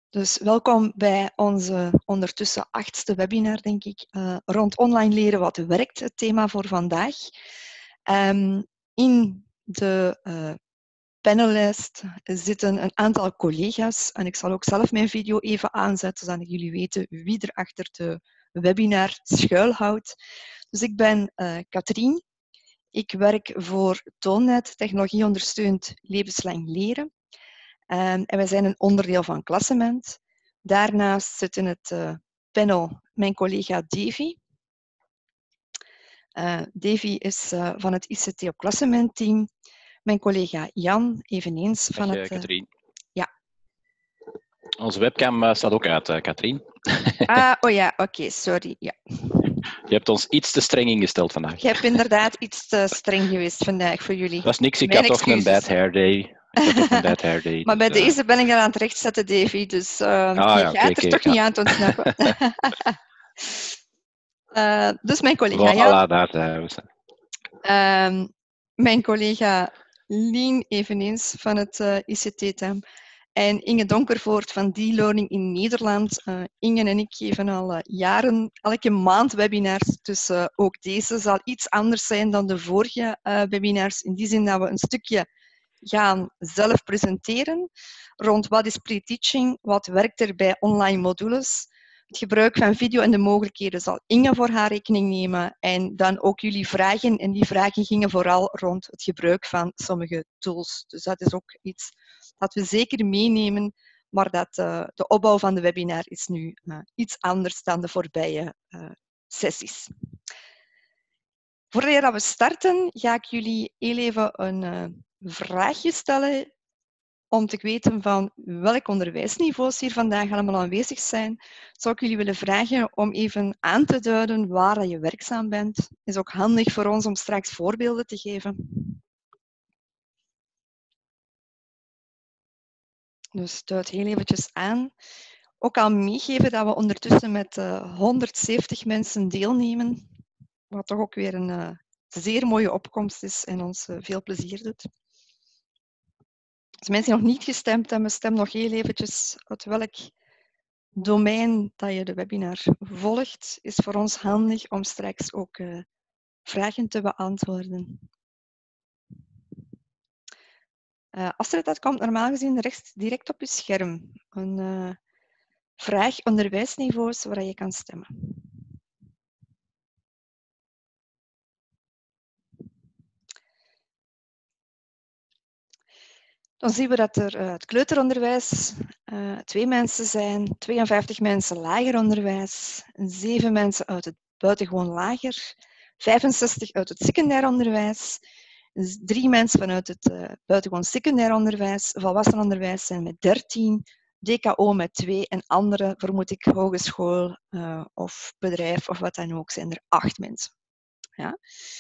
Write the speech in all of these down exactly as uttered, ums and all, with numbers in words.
Dus welkom bij onze ondertussen achtste webinar, denk ik, uh, rond online leren wat werkt, het thema voor vandaag. Um, in de uh, panellijst zitten een aantal collega's en ik zal ook zelf mijn video even aanzetten, zodat jullie weten wie er achter de webinar schuilhoudt. Dus ik ben uh, Katrien. Ik werk voor Toonnet, technologie ondersteund levenslang leren. Um, en wij zijn een onderdeel van Klassement. Daarnaast zit in het uh, panel mijn collega Davy. Uh, Davy is uh, van het I C T op Klassement team. Mijn collega Jan, eveneens van Dag, het... Uh, Katrien. Ja. Onze webcam uh, staat ook uit, uh, Katrien. Ah, oh ja, oké, okay, sorry. Ja. Je hebt ons iets te streng ingesteld vandaag. Je hebt inderdaad iets te streng geweest vandaag voor jullie. Dat is niks, ik Mijn had toch een bad hair day. Ik had toch een bad hair day. Maar dus, bij uh... deze ben ik al aan het rechtzetten, Davy, dus uh, ah, je ja, gaat okay, er okay, toch ja. niet aan te ontsnappen. uh, dus mijn collega Voilà, Jan. daar zijn we. Uh, mijn collega Lien, eveneens van het uh, I C T-team. En Inge Donkervoort van D-Learning in Nederland. Uh, Inge en ik geven al uh, jaren, elke maand webinars. Dus uh, ook deze zal iets anders zijn dan de vorige uh, webinars. In die zin dat we een stukje gaan zelf presenteren rond wat is pre-teaching, wat werkt er bij online modules. Het gebruik van video en de mogelijkheden zal Inge voor haar rekening nemen. En dan ook jullie vragen. En die vragen gingen vooral rond het gebruik van sommige tools. Dus dat is ook iets dat we zeker meenemen. Maar dat, uh, de opbouw van de webinar is nu uh, iets anders dan de voorbije uh, sessies. Voordat we starten, ga ik jullie heel even een uh, vraagje stellen om te weten van welk onderwijsniveaus hier vandaag allemaal aanwezig zijn. Zou ik jullie willen vragen om even aan te duiden waar je werkzaam bent. Het is ook handig voor ons om straks voorbeelden te geven. Dus duid heel eventjes aan. Ook al meegeven dat we ondertussen met uh, honderdzeventig mensen deelnemen, wat toch ook weer een uh, zeer mooie opkomst is en ons uh, veel plezier doet. Als mensen nog niet gestemd hebben, stem nog heel eventjes uit welk domein dat je de webinar volgt. Is voor ons handig om straks ook uh, vragen te beantwoorden. Uh, Astrid, dat komt normaal gezien rechts direct op je scherm. Een uh, vraag onderwijsniveaus waar je kan stemmen. Dan zien we dat er uh, het kleuteronderwijs uh, twee mensen zijn, tweeënvijftig mensen lager onderwijs, zeven mensen uit het buitengewoon lager, vijfenzestig uit het secundair onderwijs, drie mensen vanuit het uh, buitengewoon secundair onderwijs, volwassenenonderwijs zijn met dertien, D K O met twee en andere, vermoed ik, hogeschool uh, of bedrijf of wat dan ook, zijn er acht mensen. Ja.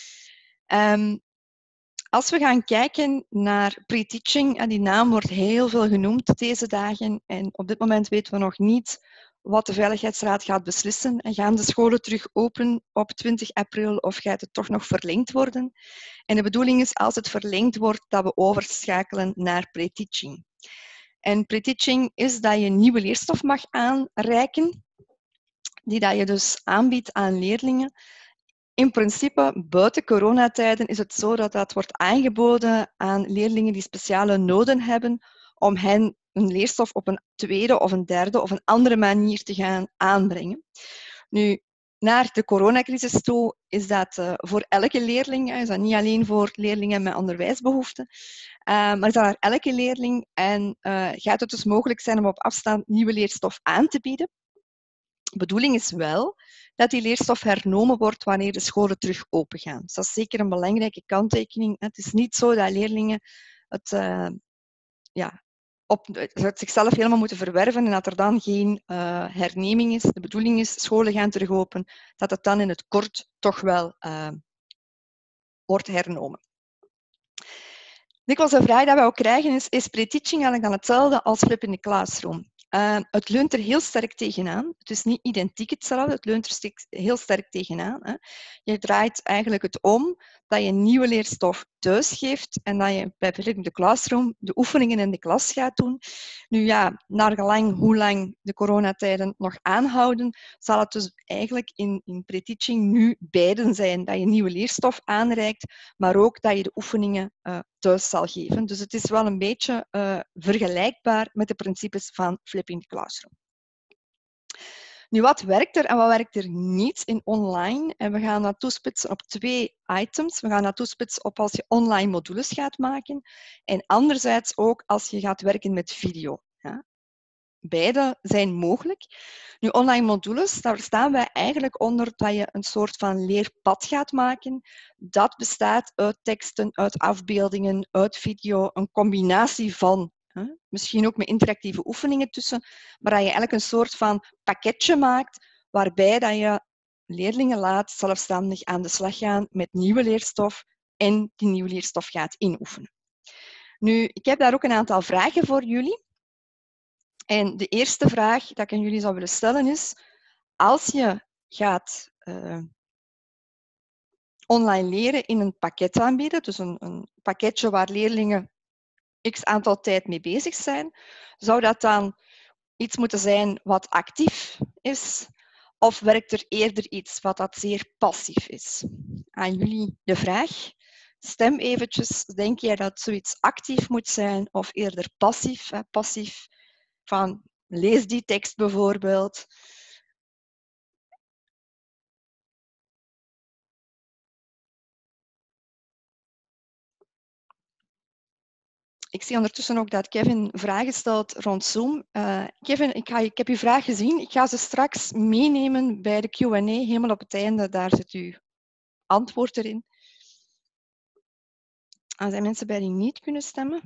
Um, Als we gaan kijken naar pre-teaching, en die naam wordt heel veel genoemd deze dagen, en op dit moment weten we nog niet wat de Veiligheidsraad gaat beslissen. En gaan de scholen terug open op twintig april of gaat het toch nog verlengd worden? En de bedoeling is, als het verlengd wordt, dat we overschakelen naar pre-teaching. En pre-teaching is dat je nieuwe leerstof mag aanreiken, die dat je dus aanbiedt aan leerlingen. In principe, buiten coronatijden is het zo dat dat wordt aangeboden aan leerlingen die speciale noden hebben om hen een leerstof op een tweede of een derde of een andere manier te gaan aanbrengen. Nu, naar de coronacrisis toe is dat uh, voor elke leerling, is dat niet alleen voor leerlingen met onderwijsbehoeften, uh, maar is dat naar elke leerling en uh, gaat het dus mogelijk zijn om op afstand nieuwe leerstof aan te bieden. De bedoeling is wel dat die leerstof hernomen wordt wanneer de scholen terug open gaan. Dus dat is zeker een belangrijke kanttekening. Het is niet zo dat leerlingen het, uh, ja, op, het zichzelf helemaal moeten verwerven en dat er dan geen uh, herneming is. De bedoeling is, scholen gaan terug open, dat het dan in het kort toch wel uh, wordt hernomen. Dikwijls de vraag die we ook krijgen is, is pre-teaching eigenlijk dan hetzelfde als flip in the classroom? Uh, het leunt er heel sterk tegenaan. Het is niet identiek hetzelfde, het leunt er heel sterk tegenaan. Hè. Je draait eigenlijk het om. dat je nieuwe leerstof thuis geeft en dat je bij Philips de Classroom de oefeningen in de klas gaat doen. Nu ja, naar gelang hoe lang de coronatijden nog aanhouden, zal het dus eigenlijk in, in pre-teaching nu beiden zijn. Dat je nieuwe leerstof aanreikt, maar ook dat je de oefeningen uh, thuis zal geven. Dus het is wel een beetje uh, vergelijkbaar met de principes van Flipping the Classroom. Nu, wat werkt er en wat werkt er niet in online? En we gaan dat toespitsen op twee items. We gaan dat toespitsen op als je online modules gaat maken en anderzijds ook als je gaat werken met video. Ja? Beide zijn mogelijk. Nu, online modules, daar staan wij eigenlijk onder dat je een soort van leerpad gaat maken. Dat bestaat uit teksten, uit afbeeldingen, uit video, een combinatie van. Hè? Misschien ook met interactieve oefeningen tussen, maar dat je eigenlijk een soort van pakketje maakt waarbij dat je leerlingen laat zelfstandig aan de slag gaan met nieuwe leerstof en die nieuwe leerstof gaat inoefenen. Nu, ik heb daar ook een aantal vragen voor jullie. En de eerste vraag die ik aan jullie zou willen stellen is, als je gaat uh, online leren in een pakket aanbieden, dus een, een pakketje waar leerlingen x aantal tijd mee bezig zijn, zou dat dan iets moeten zijn wat actief is, of werkt er eerder iets wat dat zeer passief is? Aan jullie de vraag. Stem eventjes, denk jij dat zoiets actief moet zijn of eerder passief? Hè? Passief van lees die tekst bijvoorbeeld. Ik zie ondertussen ook dat Kevin vragen stelt rond Zoom. Uh, Kevin, ik, ga, ik heb uw vraag gezien. Ik ga ze straks meenemen bij de Q en A. Helemaal op het einde, daar zit uw antwoord erin. Er zijn mensen bij die niet kunnen stemmen.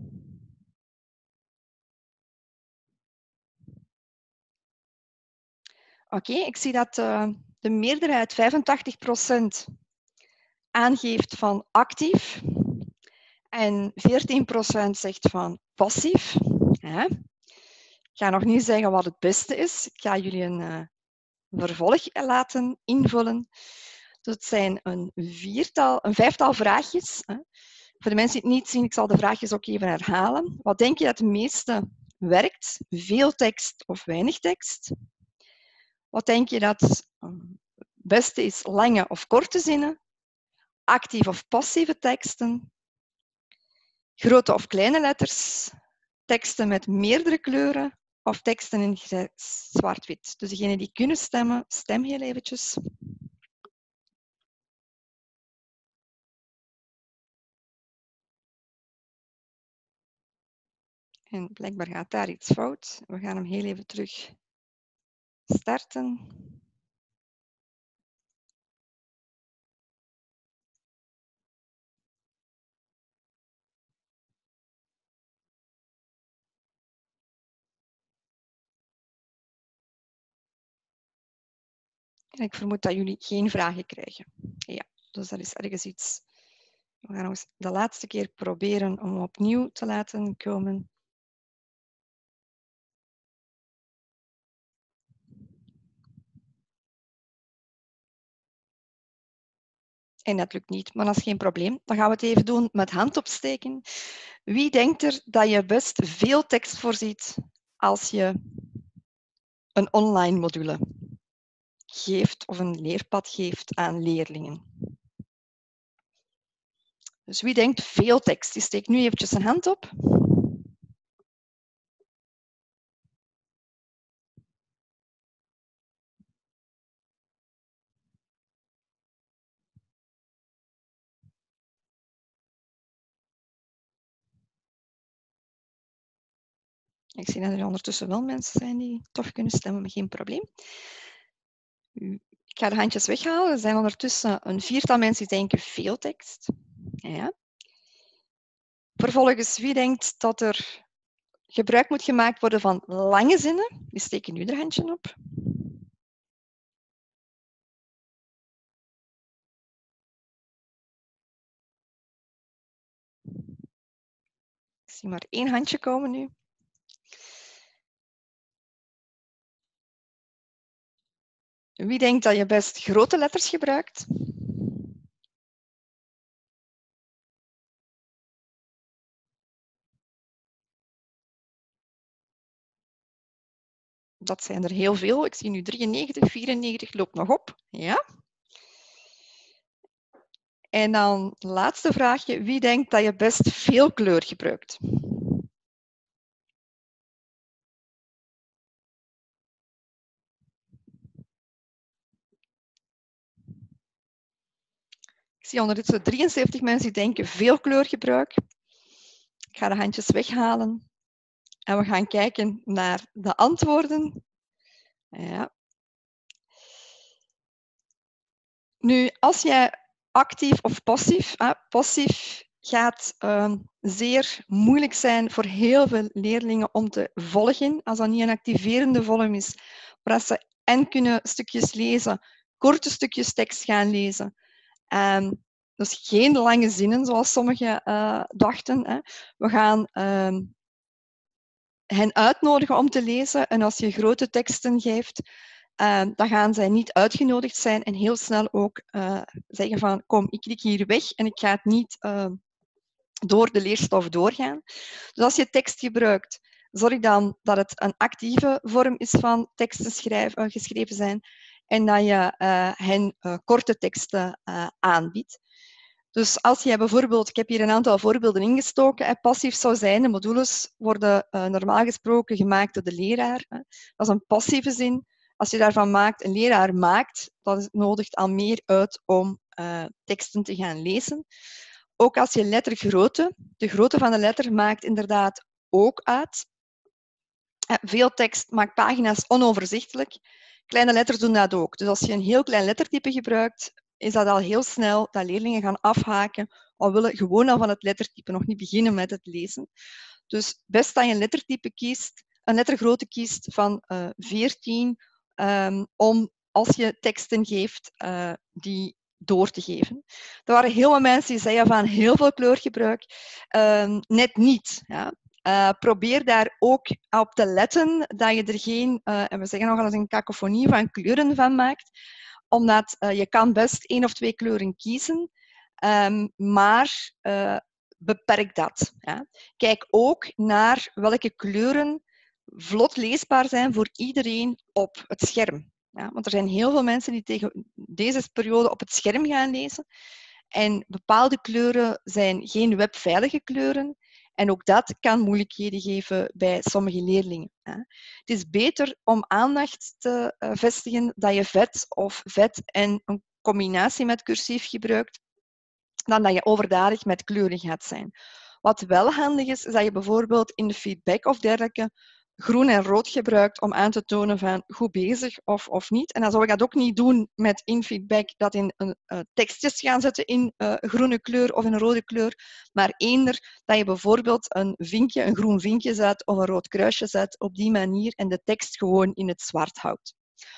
Oké, okay, ik zie dat uh, de meerderheid vijfentachtig procent aangeeft van actief en veertien procent zegt van passief. Ja. Ik ga nog niet zeggen wat het beste is. Ik ga jullie een uh, vervolg laten invullen. Dus het zijn een, viertal, een vijftal vraagjes. Hè. Voor de mensen die het niet zien, ik zal de vraagjes ook even herhalen. Wat denk je dat het meeste werkt? Veel tekst of weinig tekst? Wat denk je dat het beste is? Lange of korte zinnen? Actieve of passieve teksten? Grote of kleine letters? Teksten met meerdere kleuren? Of teksten in zwart-wit? Dus degenen die kunnen stemmen, stem heel eventjes. En blijkbaar gaat daar iets fout. We gaan hem heel even terug starten. En ik vermoed dat jullie geen vragen krijgen. Ja, dus dat is ergens iets. We gaan nog eens de laatste keer proberen om opnieuw te laten komen. En dat lukt niet, maar dat is geen probleem. Dan gaan we het even doen met hand opsteken. Wie denkt er dat je best veel tekst voorziet als je een online module geeft of een leerpad geeft aan leerlingen? Dus wie denkt veel tekst? Die steekt nu eventjes zijn hand op. Ik zie dat er ondertussen wel mensen zijn die toch kunnen stemmen, maar geen probleem. Ik ga de handjes weghalen. Er zijn ondertussen een viertal mensen die denken veel tekst. Ja. Vervolgens, wie denkt dat er gebruik moet gemaakt worden van lange zinnen? Die steken nu de handje op. Ik zie maar één handje komen nu. Wie denkt dat je best grote letters gebruikt? Dat zijn er heel veel. Ik zie nu drieënnegentig, vierennegentig, loopt nog op. Ja. En dan het laatste vraagje. Wie denkt dat je best veel kleur gebruikt? Ik zie ondertussen drieënzeventig mensen die denken veel kleurgebruik. Ik ga de handjes weghalen. En we gaan kijken naar de antwoorden. Ja. Nu, als jij actief of passief, eh, passief gaat uh, zeer moeilijk zijn voor heel veel leerlingen om te volgen, als dat niet een activerende vorm is, waar ze en kunnen stukjes lezen, korte stukjes tekst gaan lezen. Um, dus geen lange zinnen, zoals sommigen uh, dachten. Hè. We gaan uh, hen uitnodigen om te lezen en als je grote teksten geeft, Uh, dan gaan zij niet uitgenodigd zijn en heel snel ook uh, zeggen van kom, ik klik hier weg en ik ga het niet uh, door de leerstof doorgaan. Dus als je tekst gebruikt, zorg dan dat het een actieve vorm is van teksten schrijf, uh, geschreven zijn en dat je uh, hen uh, korte teksten uh, aanbiedt. Dus als je bijvoorbeeld, ik heb hier een aantal voorbeelden ingestoken, hè, passief zou zijn, de modules worden uh, normaal gesproken gemaakt door de leraar. Hè. Dat is een passieve zin. Als je daarvan maakt, een leraar maakt, dat nodigt al meer uit om uh, teksten te gaan lezen. Ook als je lettergrootte, de grootte van de letter maakt inderdaad ook uit. Uh, veel tekst maakt pagina's onoverzichtelijk. Kleine letters doen dat ook. Dus als je een heel klein lettertype gebruikt, is dat al heel snel dat leerlingen gaan afhaken of willen gewoon al van het lettertype nog niet beginnen met het lezen. Dus best dat je een lettertype kiest, een lettergrootte kiest van uh, veertien, um, om als je teksten geeft, uh, die door te geven. Er waren heel veel mensen die zeiden van heel veel kleurgebruik. Uh, net niet. Ja. Uh, probeer daar ook op te letten dat je er geen, uh, en we zeggen nogal eens een kakofonie van kleuren van maakt, omdat uh, je kan best één of twee kleuren kiezen, um, maar uh, beperk dat. Ja. Kijk ook naar welke kleuren vlot leesbaar zijn voor iedereen op het scherm. Ja, want er zijn heel veel mensen die tegen deze periode op het scherm gaan lezen. En bepaalde kleuren zijn geen webveilige kleuren. En ook dat kan moeilijkheden geven bij sommige leerlingen. Het is beter om aandacht te vestigen dat je vet of vet en een combinatie met cursief gebruikt, dan dat je overdadig met kleuren gaat zijn. Wat wel handig is, is dat je bijvoorbeeld in de feedback of dergelijke groen en rood gebruikt om aan te tonen van goed bezig of, of niet. En dan zou ik dat ook niet doen met in feedback dat in een, uh, tekstjes gaan zetten in uh, groene kleur of in een rode kleur, maar eender dat je bijvoorbeeld een vinkje, een groen vinkje zet of een rood kruisje zet op die manier en de tekst gewoon in het zwart houdt.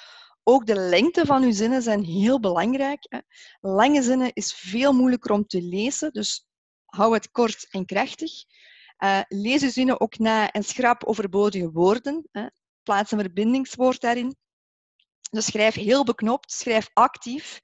Ook de lengte van uw zinnen zijn heel belangrijk. Hè. Lange zinnen is veel moeilijker om te lezen, dus hou het kort en krachtig. Uh, lees uw zinnen ook na en schrap overbodige woorden. Hè. Plaats een verbindingswoord daarin. Dus schrijf heel beknopt, schrijf actief.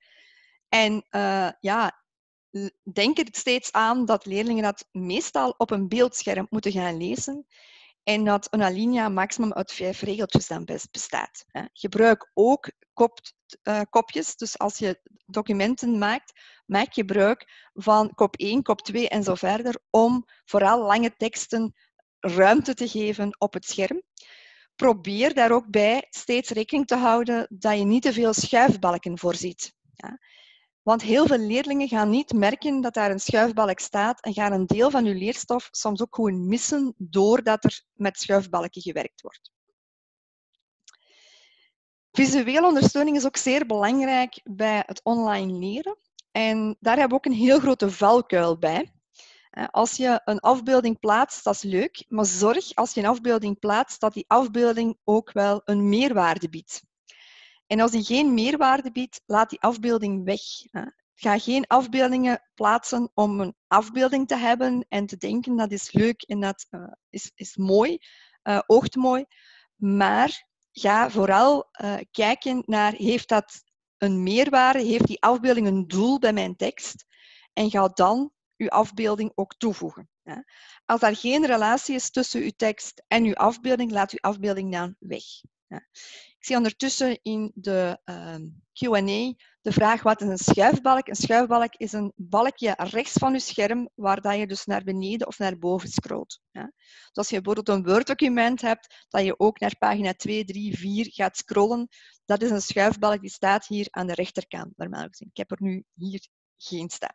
En uh, ja, denk er steeds aan dat leerlingen dat meestal op een beeldscherm moeten gaan lezen. En dat een alinea maximum uit vijf regeltjes dan best bestaat. Gebruik ook kop, uh, kopjes. Dus als je documenten maakt, maak gebruik van kop één, kop twee en zo verder, om vooral lange teksten ruimte te geven op het scherm. Probeer daar ook bij steeds rekening te houden dat je niet te veel schuifbalken voorziet. Ja. Want heel veel leerlingen gaan niet merken dat daar een schuifbalk staat en gaan een deel van je leerstof soms ook gewoon missen doordat er met schuifbalken gewerkt wordt. Visuele ondersteuning is ook zeer belangrijk bij het online leren. En daar hebben we ook een heel grote valkuil bij. Als je een afbeelding plaatst, dat is leuk, maar zorg als je een afbeelding plaatst dat die afbeelding ook wel een meerwaarde biedt. En als die geen meerwaarde biedt, laat die afbeelding weg. Ga geen afbeeldingen plaatsen om een afbeelding te hebben en te denken dat is leuk en dat uh, is, is mooi, uh, oogt mooi. Maar ga vooral uh, kijken naar, heeft dat een meerwaarde, heeft die afbeelding een doel bij mijn tekst? En ga dan uw afbeelding ook toevoegen. Ja. Als er geen relatie is tussen uw tekst en uw afbeelding, laat uw afbeelding dan weg. Ja. Ik zie ondertussen in de uh, Q en A de vraag: wat is een schuifbalk? Een schuifbalk is een balkje rechts van je scherm waar dat je dus naar beneden of naar boven scrolt. Ja. Dus als je bijvoorbeeld een Word-document hebt, dat je ook naar pagina twee, drie, vier gaat scrollen, dat is een schuifbalk die staat hier aan de rechterkant, normaal gezien. Ik heb er nu hier geen staan.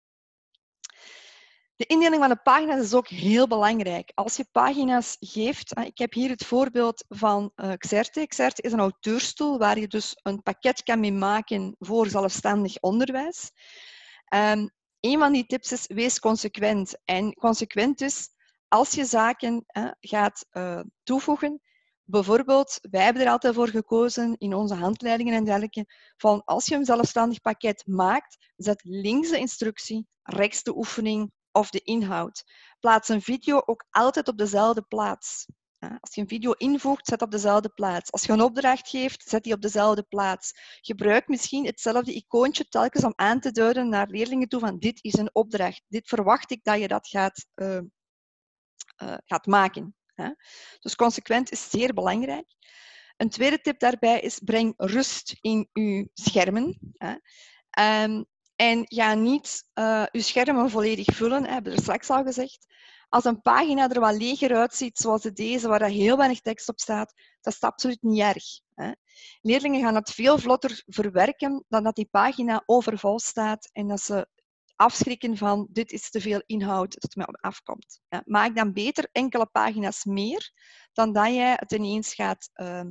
De indeling van de pagina's is ook heel belangrijk. Als je pagina's geeft, ik heb hier het voorbeeld van Xerte. Xerte is een auteurstoel waar je dus een pakket kan mee maken voor zelfstandig onderwijs. Um, een van die tips is, wees consequent. En consequent is, als je zaken uh, gaat uh, toevoegen, bijvoorbeeld, wij hebben er altijd voor gekozen in onze handleidingen en dergelijke, van als je een zelfstandig pakket maakt, zet links de instructie, rechts de oefening of de inhoud. Plaats een video ook altijd op dezelfde plaats. Als je een video invoegt, zet op dezelfde plaats. Als je een opdracht geeft, zet die op dezelfde plaats. Gebruik misschien hetzelfde icoontje telkens om aan te duiden naar leerlingen toe van dit is een opdracht. Dit verwacht ik dat je dat gaat, uh, uh, gaat maken. Dus consequent is zeer belangrijk. Een tweede tip daarbij is, breng rust in je schermen. Um, En ga niet uh, je schermen volledig vullen, hè, hebben we er straks al gezegd. Als een pagina er wat leger uitziet, zoals deze, waar heel weinig tekst op staat, dat is absoluut niet erg. Hè. Leerlingen gaan het veel vlotter verwerken dan dat die pagina overvol staat en dat ze afschrikken van dit is te veel inhoud dat mij afkomt. Ja, maak dan beter enkele pagina's meer dan dat jij het ineens gaat, uh,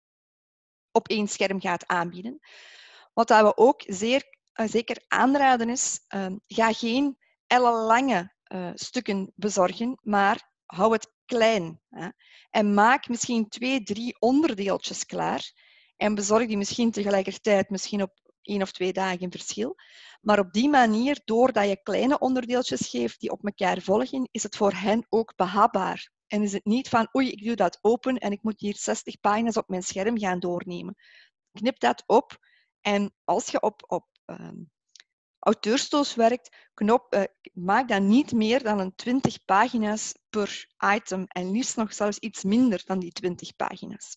op één scherm gaat aanbieden. Wat we ook zeer Uh, zeker aanraden is, uh, ga geen ellenlange uh, stukken bezorgen, maar hou het klein. Hè? En maak misschien twee, drie onderdeeltjes klaar en bezorg die misschien tegelijkertijd, misschien op één of twee dagen verschil. Maar op die manier, doordat je kleine onderdeeltjes geeft die op elkaar volgen, is het voor hen ook behapbaar. En is het niet van, oei, ik doe dat open en ik moet hier zestig pagina's op mijn scherm gaan doornemen. Knip dat op en als je op, op Um, auteurstools werkt, knop, uh, maak dan niet meer dan een twintig pagina's per item en liefst nog zelfs iets minder dan die twintig pagina's.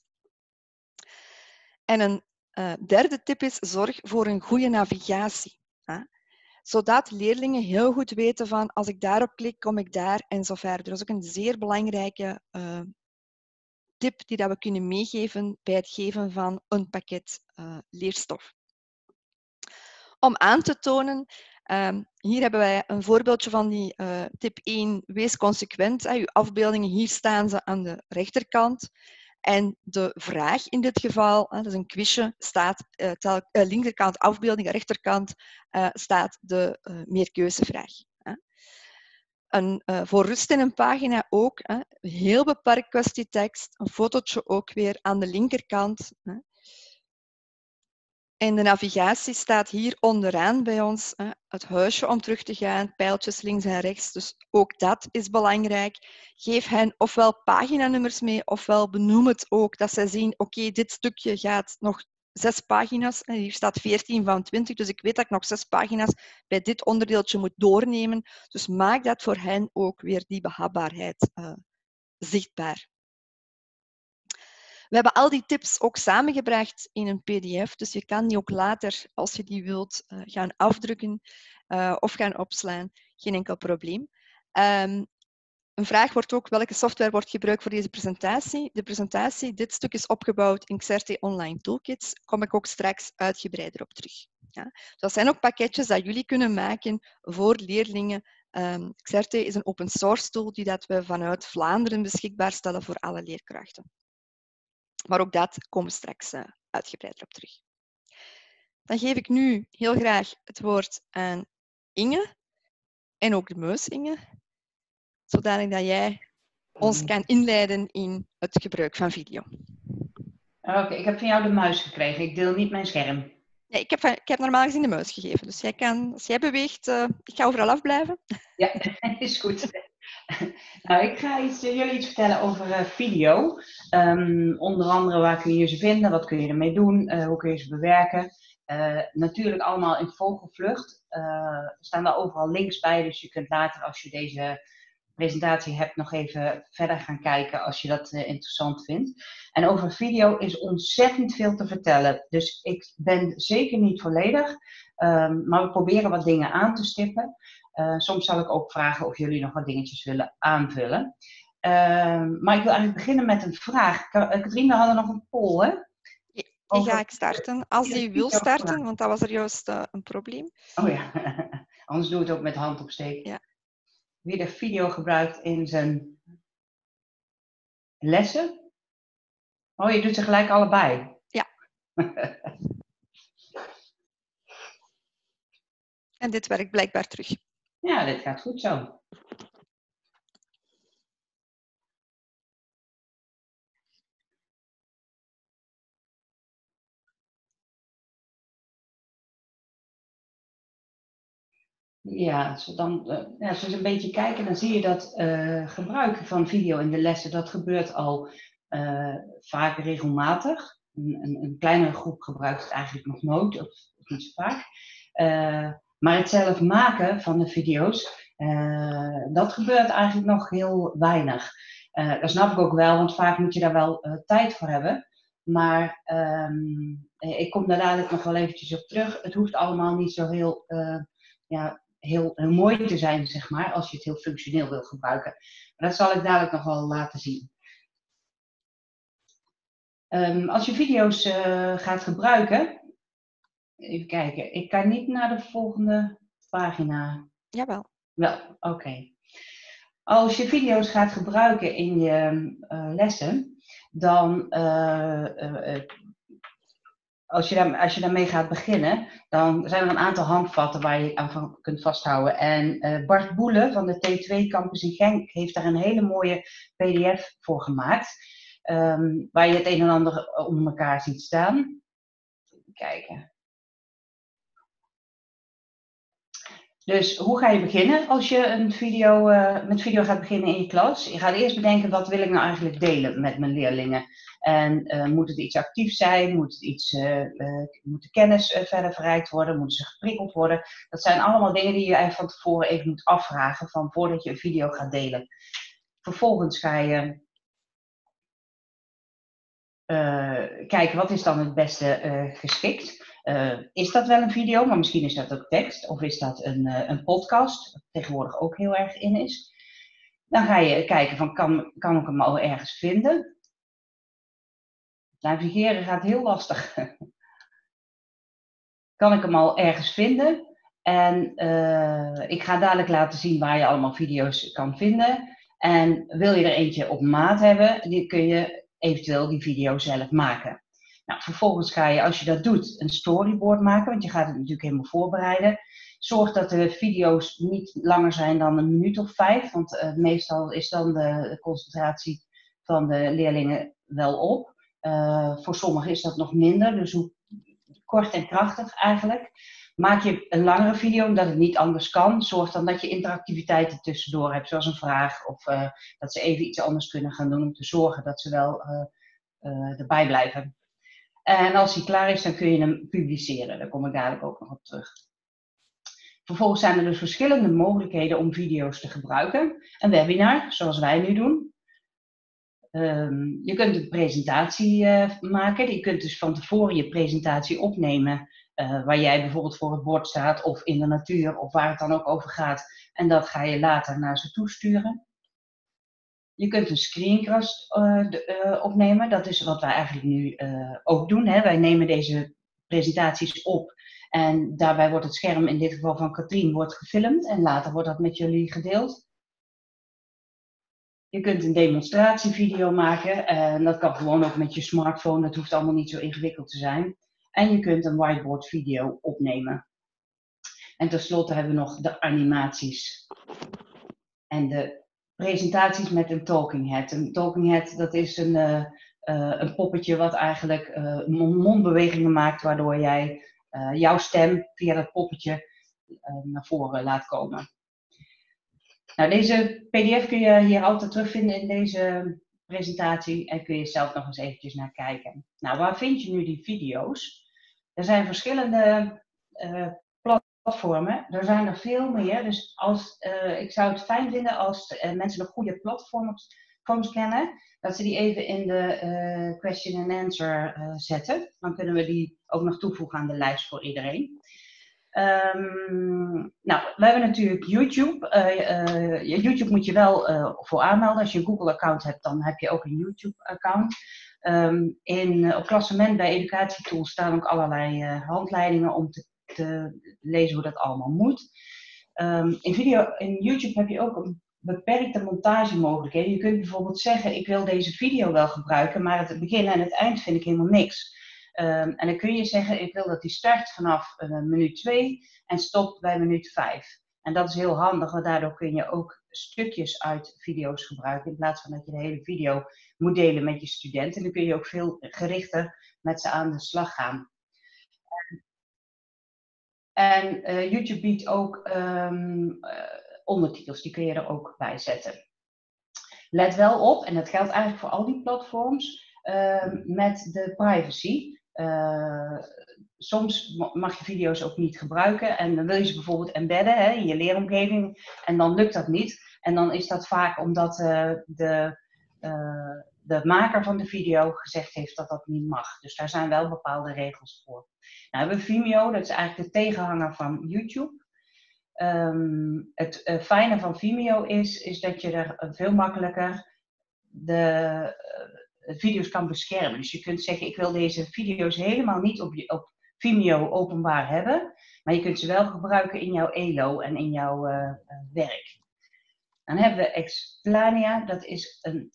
En een uh, derde tip is, zorg voor een goede navigatie. Hè? Zodat leerlingen heel goed weten van, als ik daarop klik, kom ik daar en zo verder. Dat is ook een zeer belangrijke uh, tip die dat we kunnen meegeven bij het geven van een pakket uh, leerstof. Om aan te tonen, um, hier hebben wij een voorbeeldje van die uh, tip één, wees consequent. Hè. Uw afbeeldingen, hier staan ze aan de rechterkant. En de vraag in dit geval, hè, dat is een quizje, staat uh, tel, uh, linkerkant afbeelding, rechterkant uh, staat de uh, meerkeuzevraag. Hè. En, uh, voor rust in een pagina ook, hè, heel beperkt kwestietekst, een fotootje ook weer aan de linkerkant. Hè. En de navigatie staat hier onderaan bij ons. Hè. Het huisje om terug te gaan, pijltjes links en rechts. Dus ook dat is belangrijk. Geef hen ofwel paginanummers mee, ofwel benoem het ook. Dat zij zien, oké, okay, dit stukje gaat nog zes pagina's. En hier staat veertien van twintig, dus ik weet dat ik nog zes pagina's bij dit onderdeeltje moet doornemen. Dus maak dat voor hen ook weer die behapbaarheid uh, zichtbaar. We hebben al die tips ook samengebracht in een P D F, dus je kan die ook later, als je die wilt, uh, gaan afdrukken uh, of gaan opslaan. Geen enkel probleem. Um, een vraag wordt ook, welke software wordt gebruikt voor deze presentatie? De presentatie, dit stuk is opgebouwd in Xerte Online Toolkits. Daar kom ik ook straks uitgebreider op terug. Ja. Dus dat zijn ook pakketjes dat jullie kunnen maken voor leerlingen. Um, Xerte is een open source tool die dat we vanuit Vlaanderen beschikbaar stellen voor alle leerkrachten. Maar ook dat komen we straks uh, uitgebreider op terug. Dan geef ik nu heel graag het woord aan Inge en ook de muis Inge, zodanig dat jij ons kan inleiden in het gebruik van video. Oké, okay, ik heb van jou de muis gekregen. Ik deel niet mijn scherm. Nee, ik heb, ik heb normaal gezien de muis gegeven. Dus jij kan, als jij beweegt, uh, ik ga overal afblijven. Ja, is goed. Nou, ik ga iets, jullie iets vertellen over uh, video. Um, onder andere waar kun je ze vinden, wat kun je ermee doen, uh, hoe kun je ze bewerken. Uh, natuurlijk allemaal in vogelvlucht. Uh, er staan wel overal links bij, dus je kunt later als je deze presentatie hebt, nog even verder gaan kijken als je dat uh, interessant vindt. En over video is ontzettend veel te vertellen. Dus ik ben zeker niet volledig, um, maar we proberen wat dingen aan te stippen. Uh, soms zal ik ook vragen of jullie nog wat dingetjes willen aanvullen. Uh, maar ik wil eigenlijk beginnen met een vraag. Katrien, we hadden nog een poll, hè? Die ga ik starten. Als die wil starten, want dat was er juist uh, een probleem. Oh ja, anders doe het ook met hand opsteken. Ja. Wie de video gebruikt in zijn lessen? Oh, je doet ze gelijk allebei? Ja. En dit werkt blijkbaar terug. Ja, dit gaat goed zo. Ja, als we dan uh, ja, als we een beetje kijken, dan zie je dat uh, gebruik van video in de lessen, dat gebeurt al uh, vaak regelmatig. Een, een, een kleinere groep gebruikt het eigenlijk nog nooit, of, of niet zo vaak. Uh, maar het zelf maken van de video's, uh, dat gebeurt eigenlijk nog heel weinig. Uh, dat snap ik ook wel, want vaak moet je daar wel uh, tijd voor hebben. Maar um, ik kom daar dadelijk nog wel eventjes op terug. Het hoeft allemaal niet zo heel... Uh, ja, Heel, heel mooi te zijn, zeg maar, als je het heel functioneel wil gebruiken. Maar dat zal ik dadelijk nog wel laten zien. Um, als je video's uh, gaat gebruiken, even kijken, ik kan niet naar de volgende pagina. Jawel. Wel, oké. Okay. Als je video's gaat gebruiken in je uh, lessen, dan uh, uh, uh, Als je, daar, als je daarmee gaat beginnen, dan zijn er een aantal handvatten waar je aan van kunt vasthouden. En uh, Bart Boele van de T twee Campus in Genk heeft daar een hele mooie P D F voor gemaakt. Um, waar je het een en ander onder elkaar ziet staan. Even kijken. Dus hoe ga je beginnen als je een video, uh, met video gaat beginnen in je klas? Je gaat eerst bedenken, wat wil ik nou eigenlijk delen met mijn leerlingen? En uh, moet het iets actief zijn? Moet, het iets, uh, uh, moet de kennis uh, verder verrijkt worden? Moeten ze geprikkeld worden? Dat zijn allemaal dingen die je eigenlijk van tevoren even moet afvragen van voordat je een video gaat delen. Vervolgens ga je uh, kijken, wat is dan het beste uh, geschikt? Uh, is dat wel een video, maar misschien is dat ook tekst. Of is dat een, uh, een podcast, wat tegenwoordig ook heel erg in is. Dan ga je kijken van, kan, kan ik hem al ergens vinden? Navigeren gaat heel lastig. Kan ik hem al ergens vinden? En uh, ik ga dadelijk laten zien waar je allemaal video's kan vinden. En wil je er eentje op maat hebben, die kun je eventueel die video zelf maken. Nou, vervolgens ga je, als je dat doet, een storyboard maken, want je gaat het natuurlijk helemaal voorbereiden. Zorg dat de video's niet langer zijn dan een minuut of vijf, want uh, meestal is dan de, de concentratie van de leerlingen wel op. Uh, voor sommigen is dat nog minder, dus hoe kort en krachtig eigenlijk. Maak je een langere video omdat het niet anders kan. Zorg dan dat je interactiviteiten tussendoor hebt, zoals een vraag of uh, dat ze even iets anders kunnen gaan doen om te zorgen dat ze wel uh, uh, erbij blijven. En als hij klaar is, dan kun je hem publiceren. Daar kom ik dadelijk ook nog op terug. Vervolgens zijn er dus verschillende mogelijkheden om video's te gebruiken. Een webinar, zoals wij nu doen. Um, je kunt een presentatie uh, maken. Je kunt dus van tevoren je presentatie opnemen. Uh, waar jij bijvoorbeeld voor het bord staat of in de natuur of waar het dan ook over gaat. En dat ga je later naar ze toesturen. Je kunt een screencast uh, de, uh, opnemen. Dat is wat wij eigenlijk nu uh, ook doen. Hè. Wij nemen deze presentaties op. En daarbij wordt het scherm, in dit geval van Katrien, wordt gefilmd. En later wordt dat met jullie gedeeld. Je kunt een demonstratievideo maken. En dat kan gewoon ook met je smartphone. Dat hoeft allemaal niet zo ingewikkeld te zijn. En je kunt een whiteboard video opnemen. En tenslotte hebben we nog de animaties. En de presentaties met een talking head. Een talking head, dat is een, uh, uh, een poppetje wat eigenlijk uh, mondbewegingen maakt, waardoor jij uh, jouw stem via dat poppetje uh, naar voren laat komen. Nou, deze P D F kun je hier altijd terugvinden in deze presentatie en kun je zelf nog eens eventjes naar kijken. Nou, waar vind je nu die video's? Er zijn verschillende uh, platformen, er zijn er veel meer. Dus als, uh, ik zou het fijn vinden als uh, mensen nog goede platforms kennen, dat ze die even in de uh, question and answer uh, zetten. Dan kunnen we die ook nog toevoegen aan de lijst voor iedereen. Um, nou, we hebben natuurlijk YouTube. Uh, uh, YouTube moet je wel uh, voor aanmelden. Als je een Google-account hebt, dan heb je ook een YouTube-account. Um, in, uh, op klassement bij Educatietools staan ook allerlei uh, handleidingen om te, te lezen hoe dat allemaal moet. Um, in, video, in YouTube heb je ook een beperkte montagemogelijkheden. Je kunt bijvoorbeeld zeggen, ik wil deze video wel gebruiken, maar het begin en het eind vind ik helemaal niks. Um, en dan kun je zeggen, ik wil dat die start vanaf uh, minuut twee en stopt bij minuut vijf. En dat is heel handig, want daardoor kun je ook stukjes uit video's gebruiken, in plaats van dat je de hele video moet delen met je studenten. Dan kun je ook veel gerichter met ze aan de slag gaan. En uh, YouTube biedt ook um, uh, ondertitels, die kun je er ook bij zetten. Let wel op, en dat geldt eigenlijk voor al die platforms, uh, met de privacy. Uh, soms mag je video's ook niet gebruiken en dan wil je ze bijvoorbeeld embedden hè, in je leeromgeving en dan lukt dat niet. En dan is dat vaak omdat uh, de, uh, de maker van de video gezegd heeft dat dat niet mag. Dus daar zijn wel bepaalde regels voor. Nou hebben we Vimeo, dat is eigenlijk de tegenhanger van YouTube. Um, het uh, fijne van Vimeo is, is dat je er uh, veel makkelijker de uh, video's kan beschermen. Dus je kunt zeggen, ik wil deze video's helemaal niet op, je, op Vimeo openbaar hebben, maar je kunt ze wel gebruiken in jouw E L O en in jouw uh, uh, werk. Dan hebben we Explania, dat is een...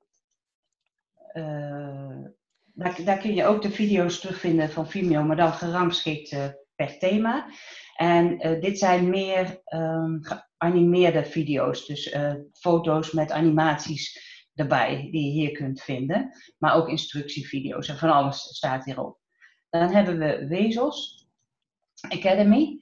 Uh, daar, daar kun je ook de video's terugvinden van Vimeo, maar dan gerangschikt uh, per thema. En uh, dit zijn meer um, geanimeerde video's, dus uh, foto's met animaties erbij die je hier kunt vinden. Maar ook instructievideo's en van alles staat hierop. Dan hebben we Wezels Academy.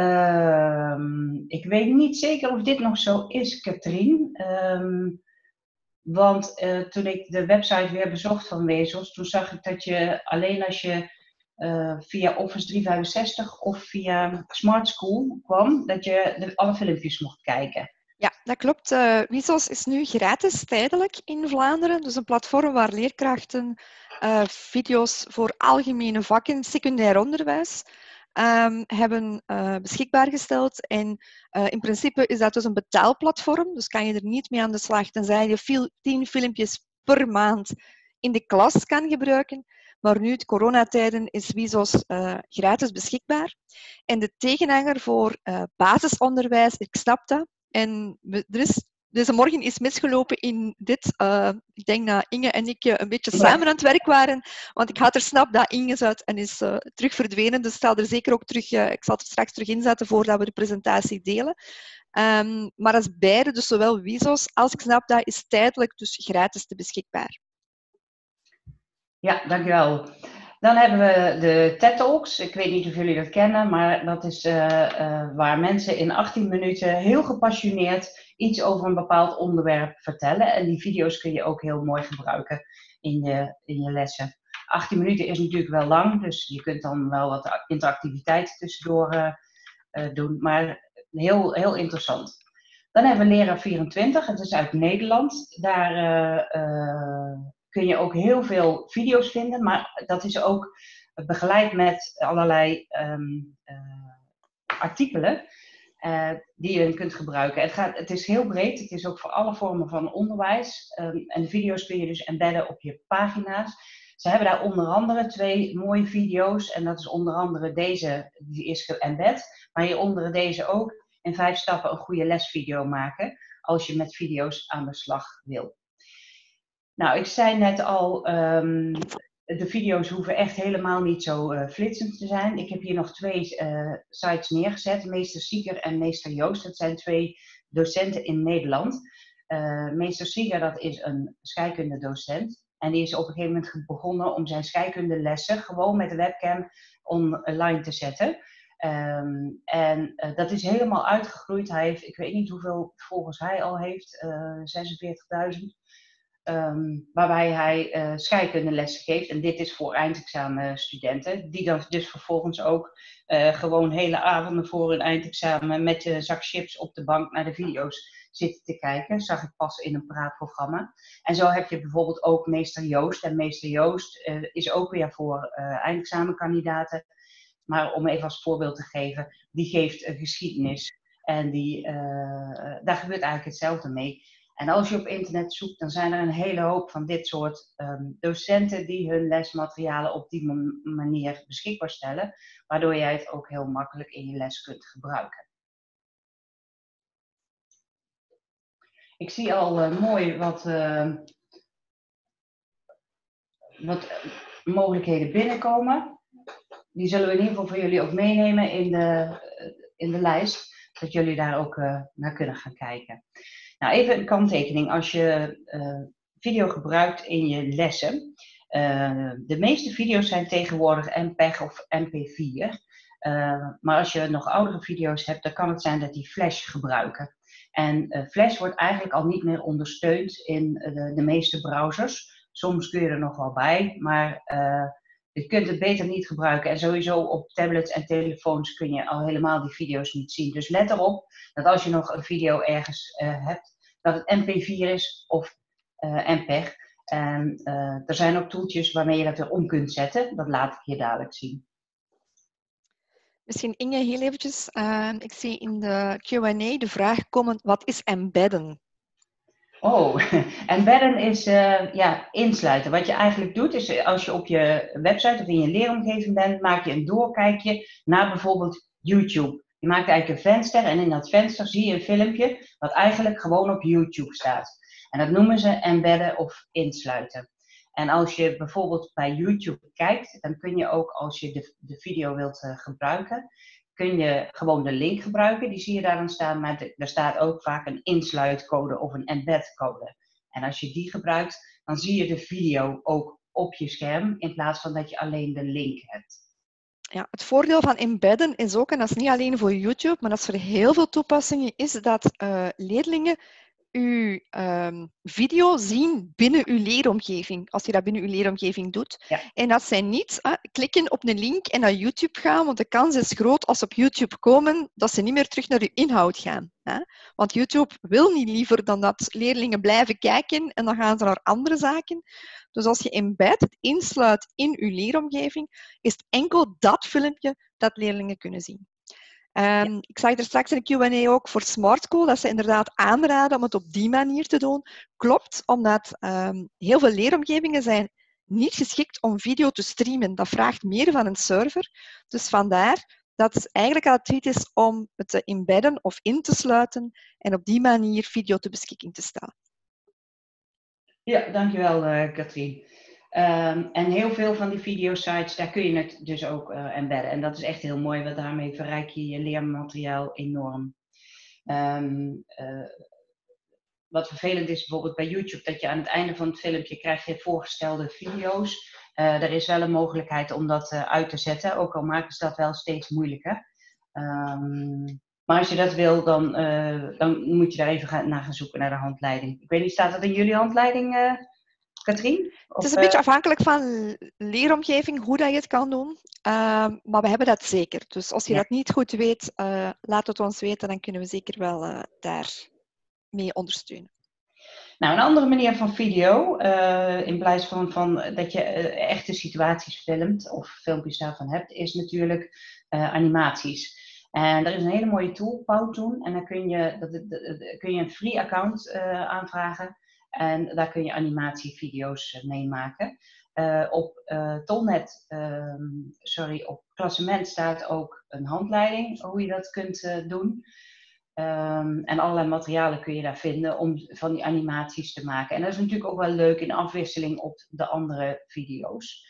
Um, ik weet niet zeker of dit nog zo is, Katrien. Um, want uh, toen ik de website weer bezocht van Wezels, toen zag ik dat je alleen als je uh, via Office driehonderdvijfenzestig of via Smart School kwam, dat je de, alle filmpjes mocht kijken. Ja, dat klopt. Uh, Wezels is nu gratis tijdelijk in Vlaanderen. Dus een platform waar leerkrachten uh, video's voor algemene vakken, secundair onderwijs, um, hebben uh, beschikbaar gesteld. En uh, in principe is dat dus een betaalplatform. Dus kan je er niet mee aan de slag, tenzij je veel, tien filmpjes per maand in de klas kan gebruiken. Maar nu, de coronatijden, is Wezels uh, gratis beschikbaar. En de tegenhanger voor uh, basisonderwijs, ik snap dat. En er is, deze morgen is misgelopen in dit. Uh, ik denk dat Inge en ik een beetje samen aan het werk waren. Want ik had er snap dat Inge zat en is uh, terug verdwenen. Dus ik zal er zeker ook terug, uh, ik zal het er straks terug inzetten voordat we de presentatie delen. Um, maar als beide, dus zowel Wezels als ik snap dat, is tijdelijk dus gratis te beschikbaar. Ja, dankjewel. Dan hebben we de TED Talks. Ik weet niet of jullie dat kennen, maar dat is uh, uh, waar mensen in achttien minuten heel gepassioneerd iets over een bepaald onderwerp vertellen. En die video's kun je ook heel mooi gebruiken in je, in je lessen. achttien minuten is natuurlijk wel lang, dus je kunt dan wel wat interactiviteit tussendoor uh, uh, doen, maar heel, heel interessant. Dan hebben we Leraar vierentwintig, het is uit Nederland. Daar uh, uh, kun je ook heel veel video's vinden, maar dat is ook begeleid met allerlei um, uh, artikelen uh, die je kunt gebruiken. Het, gaat, het is heel breed, het is ook voor alle vormen van onderwijs. Um, en de video's kun je dus embedden op je pagina's. Ze hebben daar onder andere twee mooie video's en dat is onder andere deze, die is geëmbed, maar hieronder deze ook. In vijf stappen een goede lesvideo maken als je met video's aan de slag wil. Nou, ik zei net al, um, de video's hoeven echt helemaal niet zo uh, flitsend te zijn. Ik heb hier nog twee uh, sites neergezet, Meester Sieger en Meester Joost. Dat zijn twee docenten in Nederland. Uh, Meester Sieger, dat is een scheikundedocent. En die is op een gegeven moment begonnen om zijn scheikundelessen gewoon met de webcam online te zetten. Um, en uh, dat is helemaal uitgegroeid. Hij heeft, ik weet niet hoeveel volgers hij al heeft, uh, zesenveertigduizend. um, waarbij hij uh, scheikundelessen geeft. En dit is voor eindexamenstudenten, die dan dus vervolgens ook uh, gewoon hele avonden voor hun eindexamen met een zak chips op de bank naar de video's zitten te kijken. Zag ik pas in een praatprogramma. En zo heb je bijvoorbeeld ook meester Joost. En meester Joost uh, is ook weer voor uh, eindexamenkandidaten. Maar om even als voorbeeld te geven, die geeft uh, geschiedenis. En die, uh, daar gebeurt eigenlijk hetzelfde mee. En als je op internet zoekt, dan zijn er een hele hoop van dit soort um, docenten die hun lesmaterialen op die manier beschikbaar stellen. Waardoor jij het ook heel makkelijk in je les kunt gebruiken. Ik zie al uh, mooi wat, uh, wat mogelijkheden binnenkomen. Die zullen we in ieder geval voor jullie ook meenemen in de, in de lijst. Dat jullie daar ook uh, naar kunnen gaan kijken. Nou, even een kanttekening. Als je uh, video gebruikt in je lessen. Uh, de meeste video's zijn tegenwoordig M P E G of M P vier. Uh, maar als je nog oudere video's hebt, dan kan het zijn dat die Flash gebruiken. En uh, Flash wordt eigenlijk al niet meer ondersteund in de, de meeste browsers. Soms kun je er nog wel bij, maar uh, je kunt het beter niet gebruiken. En sowieso op tablets en telefoons kun je al helemaal die video's niet zien. Dus let erop dat als je nog een video ergens uh, hebt, dat het M P vier is of uh, M P E G. En uh, er zijn ook toeltjes waarmee je dat weer om kunt zetten. Dat laat ik je dadelijk zien. Misschien Inge, heel eventjes. Uh, ik zie in de Q en A de vraag komen, wat is embedden? Oh, embedden is uh, ja, insluiten. Wat je eigenlijk doet, is als je op je website of in je leeromgeving bent, maak je een doorkijkje naar bijvoorbeeld YouTube. Je maakt eigenlijk een venster en in dat venster zie je een filmpje wat eigenlijk gewoon op YouTube staat. En dat noemen ze embedden of insluiten. En als je bijvoorbeeld bij YouTube kijkt, dan kun je ook als je de, de video wilt uh, gebruiken, kun je gewoon de link gebruiken. Die zie je daar dan staan, maar de, er staat ook vaak een insluitcode of een embedcode. En als je die gebruikt, dan zie je de video ook op je scherm in plaats van dat je alleen de link hebt. Ja, het voordeel van embedden is ook, en dat is niet alleen voor YouTube, maar dat is voor heel veel toepassingen, is dat uh, leerlingen uw um, video zien binnen uw leeromgeving, als je dat binnen uw leeromgeving doet. Ja. En dat zij niet uh, klikken op een link en naar YouTube gaan, want de kans is groot als ze op YouTube komen, dat ze niet meer terug naar uw inhoud gaan. Hè? Want YouTube wil niet liever dan dat leerlingen blijven kijken en dan gaan ze naar andere zaken. Dus als je embed het insluit in uw leeromgeving, is het enkel dat filmpje dat leerlingen kunnen zien. Um, ja. Ik zag er straks in de Q en A ook voor Smart School dat ze inderdaad aanraden om het op die manier te doen. Klopt, omdat um, heel veel leeromgevingen zijn niet geschikt om video te streamen. Dat vraagt meer van een server. Dus vandaar dat het eigenlijk advies is om het te embedden of in te sluiten en op die manier video ter beschikking te stellen. Ja, dankjewel uh, Katrien. Um, en heel veel van die videosites, daar kun je het dus ook uh, embedden. En dat is echt heel mooi, want daarmee verrijk je je leermateriaal enorm. Um, uh, wat vervelend is bijvoorbeeld bij YouTube, dat je aan het einde van het filmpje krijg je voorgestelde video's. Uh, er is wel een mogelijkheid om dat uh, uit te zetten, ook al maken ze dat wel steeds moeilijker. Um, maar als je dat wil, dan, uh, dan moet je daar even gaan, naar gaan zoeken, naar de handleiding. Ik weet niet, staat dat in jullie handleiding, uh, Katrien? Of, het is een beetje afhankelijk van leeromgeving, hoe dat je het kan doen. Uh, maar we hebben dat zeker. Dus als je ja. dat niet goed weet, uh, laat het ons weten. Dan kunnen we zeker wel uh, daar mee ondersteunen. Nou, een andere manier van video, uh, in plaats van, van dat je uh, echte situaties filmt of filmpjes daarvan hebt, is natuurlijk uh, animaties. En er is een hele mooie tool, Powtoon, en daar kun je, dat, dat, dat, kun je een free account uh, aanvragen. En daar kun je animatievideo's mee maken. Uh, op uh, Tolnet, uh, sorry, op Klassement staat ook een handleiding hoe je dat kunt uh, doen. Um, en allerlei materialen kun je daar vinden om van die animaties te maken. En dat is natuurlijk ook wel leuk in afwisseling op de andere video's.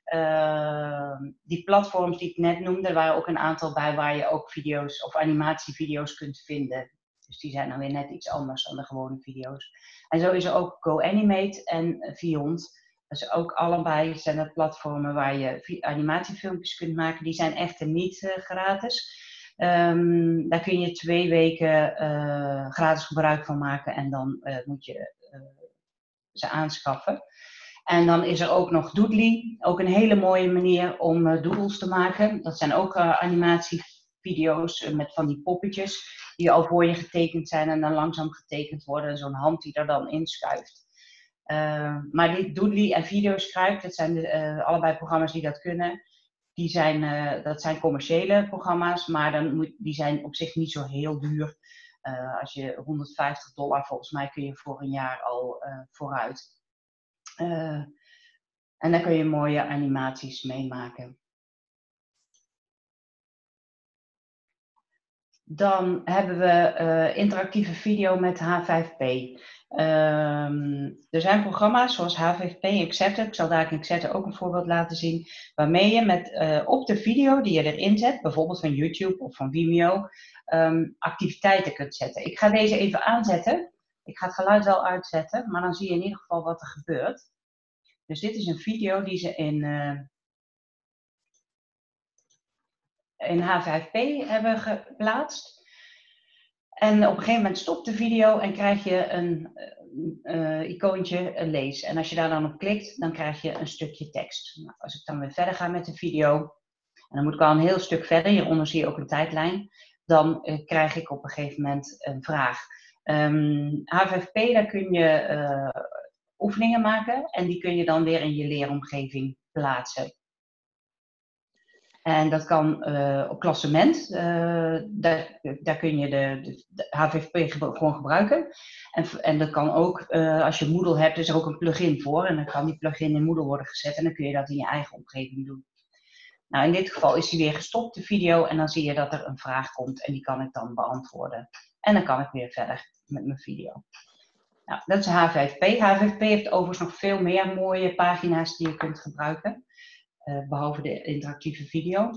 Uh, die platforms die ik net noemde, er waren ook een aantal bij waar je ook video's of animatievideo's kunt vinden. Dus die zijn dan weer net iets anders dan de gewone video's. En zo is er ook GoAnimate en Vyond. Dus ook allebei zijn er platformen waar je animatiefilmpjes kunt maken. Die zijn echter niet uh, gratis. Um, daar kun je twee weken uh, gratis gebruik van maken. En dan uh, moet je uh, ze aanschaffen. En dan is er ook nog Doodly, ook een hele mooie manier om uh, doodles te maken. Dat zijn ook uh, animatievideo's uh, met van die poppetjes die al voor je getekend zijn en dan langzaam getekend worden. Zo'n hand die er dan inschuift. Uh, maar die Doodly en Videoscribe, dat zijn de, uh, allebei programma's die dat kunnen. Die zijn, uh, dat zijn commerciële programma's, maar dan moet, die zijn op zich niet zo heel duur. Uh, als je honderdvijftig dollar volgens mij kun je voor een jaar al uh, vooruit. Uh, en daar kun je mooie animaties mee maken. Dan hebben we uh, interactieve video met H vijf P. Um, er zijn programma's zoals H vijf P en Xetter, ik zal daar in Xetter ook een voorbeeld laten zien, waarmee je met, uh, op de video die je erin zet, bijvoorbeeld van YouTube of van Vimeo, um, activiteiten kunt zetten. Ik ga deze even aanzetten. Ik ga het geluid wel uitzetten, maar dan zie je in ieder geval wat er gebeurt. Dus dit is een video die ze in, uh, in H vijf P hebben geplaatst. En op een gegeven moment stopt de video en krijg je een uh, icoontje, een lees. En als je daar dan op klikt, dan krijg je een stukje tekst. Nou, als ik dan weer verder ga met de video, en dan moet ik al een heel stuk verder, hieronder zie je ook een tijdlijn, dan uh, krijg ik op een gegeven moment een vraag. Um, H vijf P, daar kun je uh, oefeningen maken en die kun je dan weer in je leeromgeving plaatsen. En dat kan uh, op klassement, uh, daar, daar kun je de, de, de H vijf P gebru- gewoon gebruiken. En, en dat kan ook, uh, als je Moodle hebt, is er ook een plugin voor. En dan kan die plugin in Moodle worden gezet en dan kun je dat in je eigen omgeving doen. Nou, in dit geval is die weer gestopt, de video, en dan zie je dat er een vraag komt en die kan ik dan beantwoorden. En dan kan ik weer verder met mijn video. Nou, dat is H vijf P. H vijf P heeft overigens nog veel meer mooie pagina's die je kunt gebruiken. Uh, behalve de interactieve video.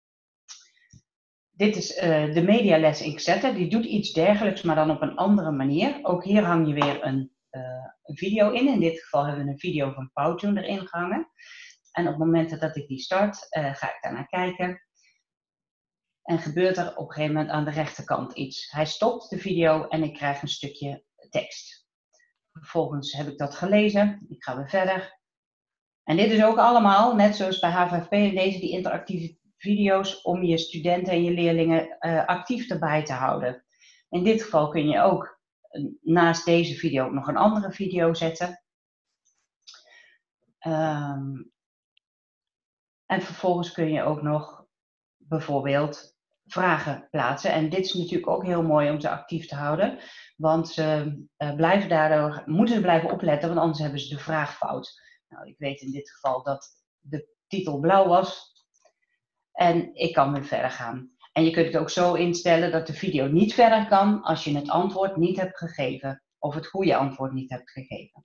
Dit is uh, de mediales in Xetter. Die doet iets dergelijks, maar dan op een andere manier. Ook hier hang je weer een, uh, een video in. In dit geval hebben we een video van Powtoon erin gehangen. En op het moment dat ik die start, uh, ga ik daarnaar kijken. En gebeurt er op een gegeven moment aan de rechterkant iets. Hij stopt de video en ik krijg een stukje tekst. Vervolgens heb ik dat gelezen. Ik ga weer verder. En dit is ook allemaal, net zoals bij H vijf P, deze die interactieve video's om je studenten en je leerlingen uh, actief erbij te houden. In dit geval kun je ook uh, naast deze video nog een andere video zetten. Um, en vervolgens kun je ook nog bijvoorbeeld vragen plaatsen. En dit is natuurlijk ook heel mooi om ze actief te houden. Want ze uh, blijven daardoor, moeten ze blijven opletten, want anders hebben ze de vraag fout. Nou, ik weet in dit geval dat de titel blauw was. En ik kan weer verder gaan. En je kunt het ook zo instellen dat de video niet verder kan als je het antwoord niet hebt gegeven. Of het goede antwoord niet hebt gegeven.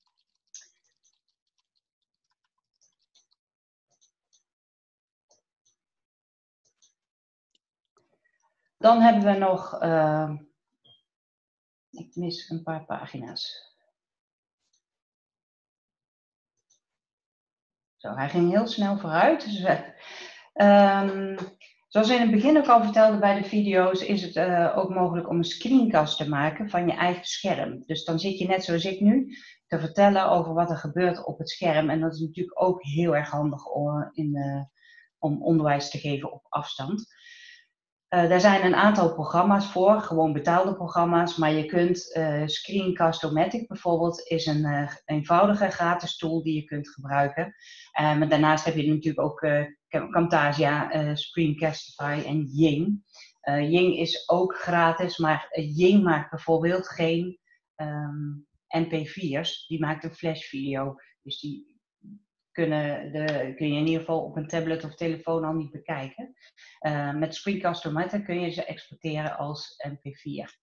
Dan hebben we nog... Uh, ik mis een paar pagina's. Zo, hij ging heel snel vooruit. Dus we, um, zoals we in het begin ook al vertelde bij de video's, is het uh, ook mogelijk om een screencast te maken van je eigen scherm. Dus dan zit je net zoals ik nu te vertellen over wat er gebeurt op het scherm. En dat is natuurlijk ook heel erg handig om, in, uh, om onderwijs te geven op afstand. Uh, daar zijn een aantal programma's voor, gewoon betaalde programma's, maar je kunt uh, Screencast-O-Matic bijvoorbeeld is een uh, eenvoudige gratis tool die je kunt gebruiken. Uh, maar daarnaast heb je natuurlijk ook uh, Camtasia, uh, Screencastify en Ying. Uh, Ying is ook gratis, maar uh, Ying maakt bijvoorbeeld geen um, M P vier's, die maakt een flash video. Dus die Kunnen de, kun je in ieder geval op een tablet of telefoon al niet bekijken. Uh, met Screencast-O-Matic kun je ze exporteren als M P vier.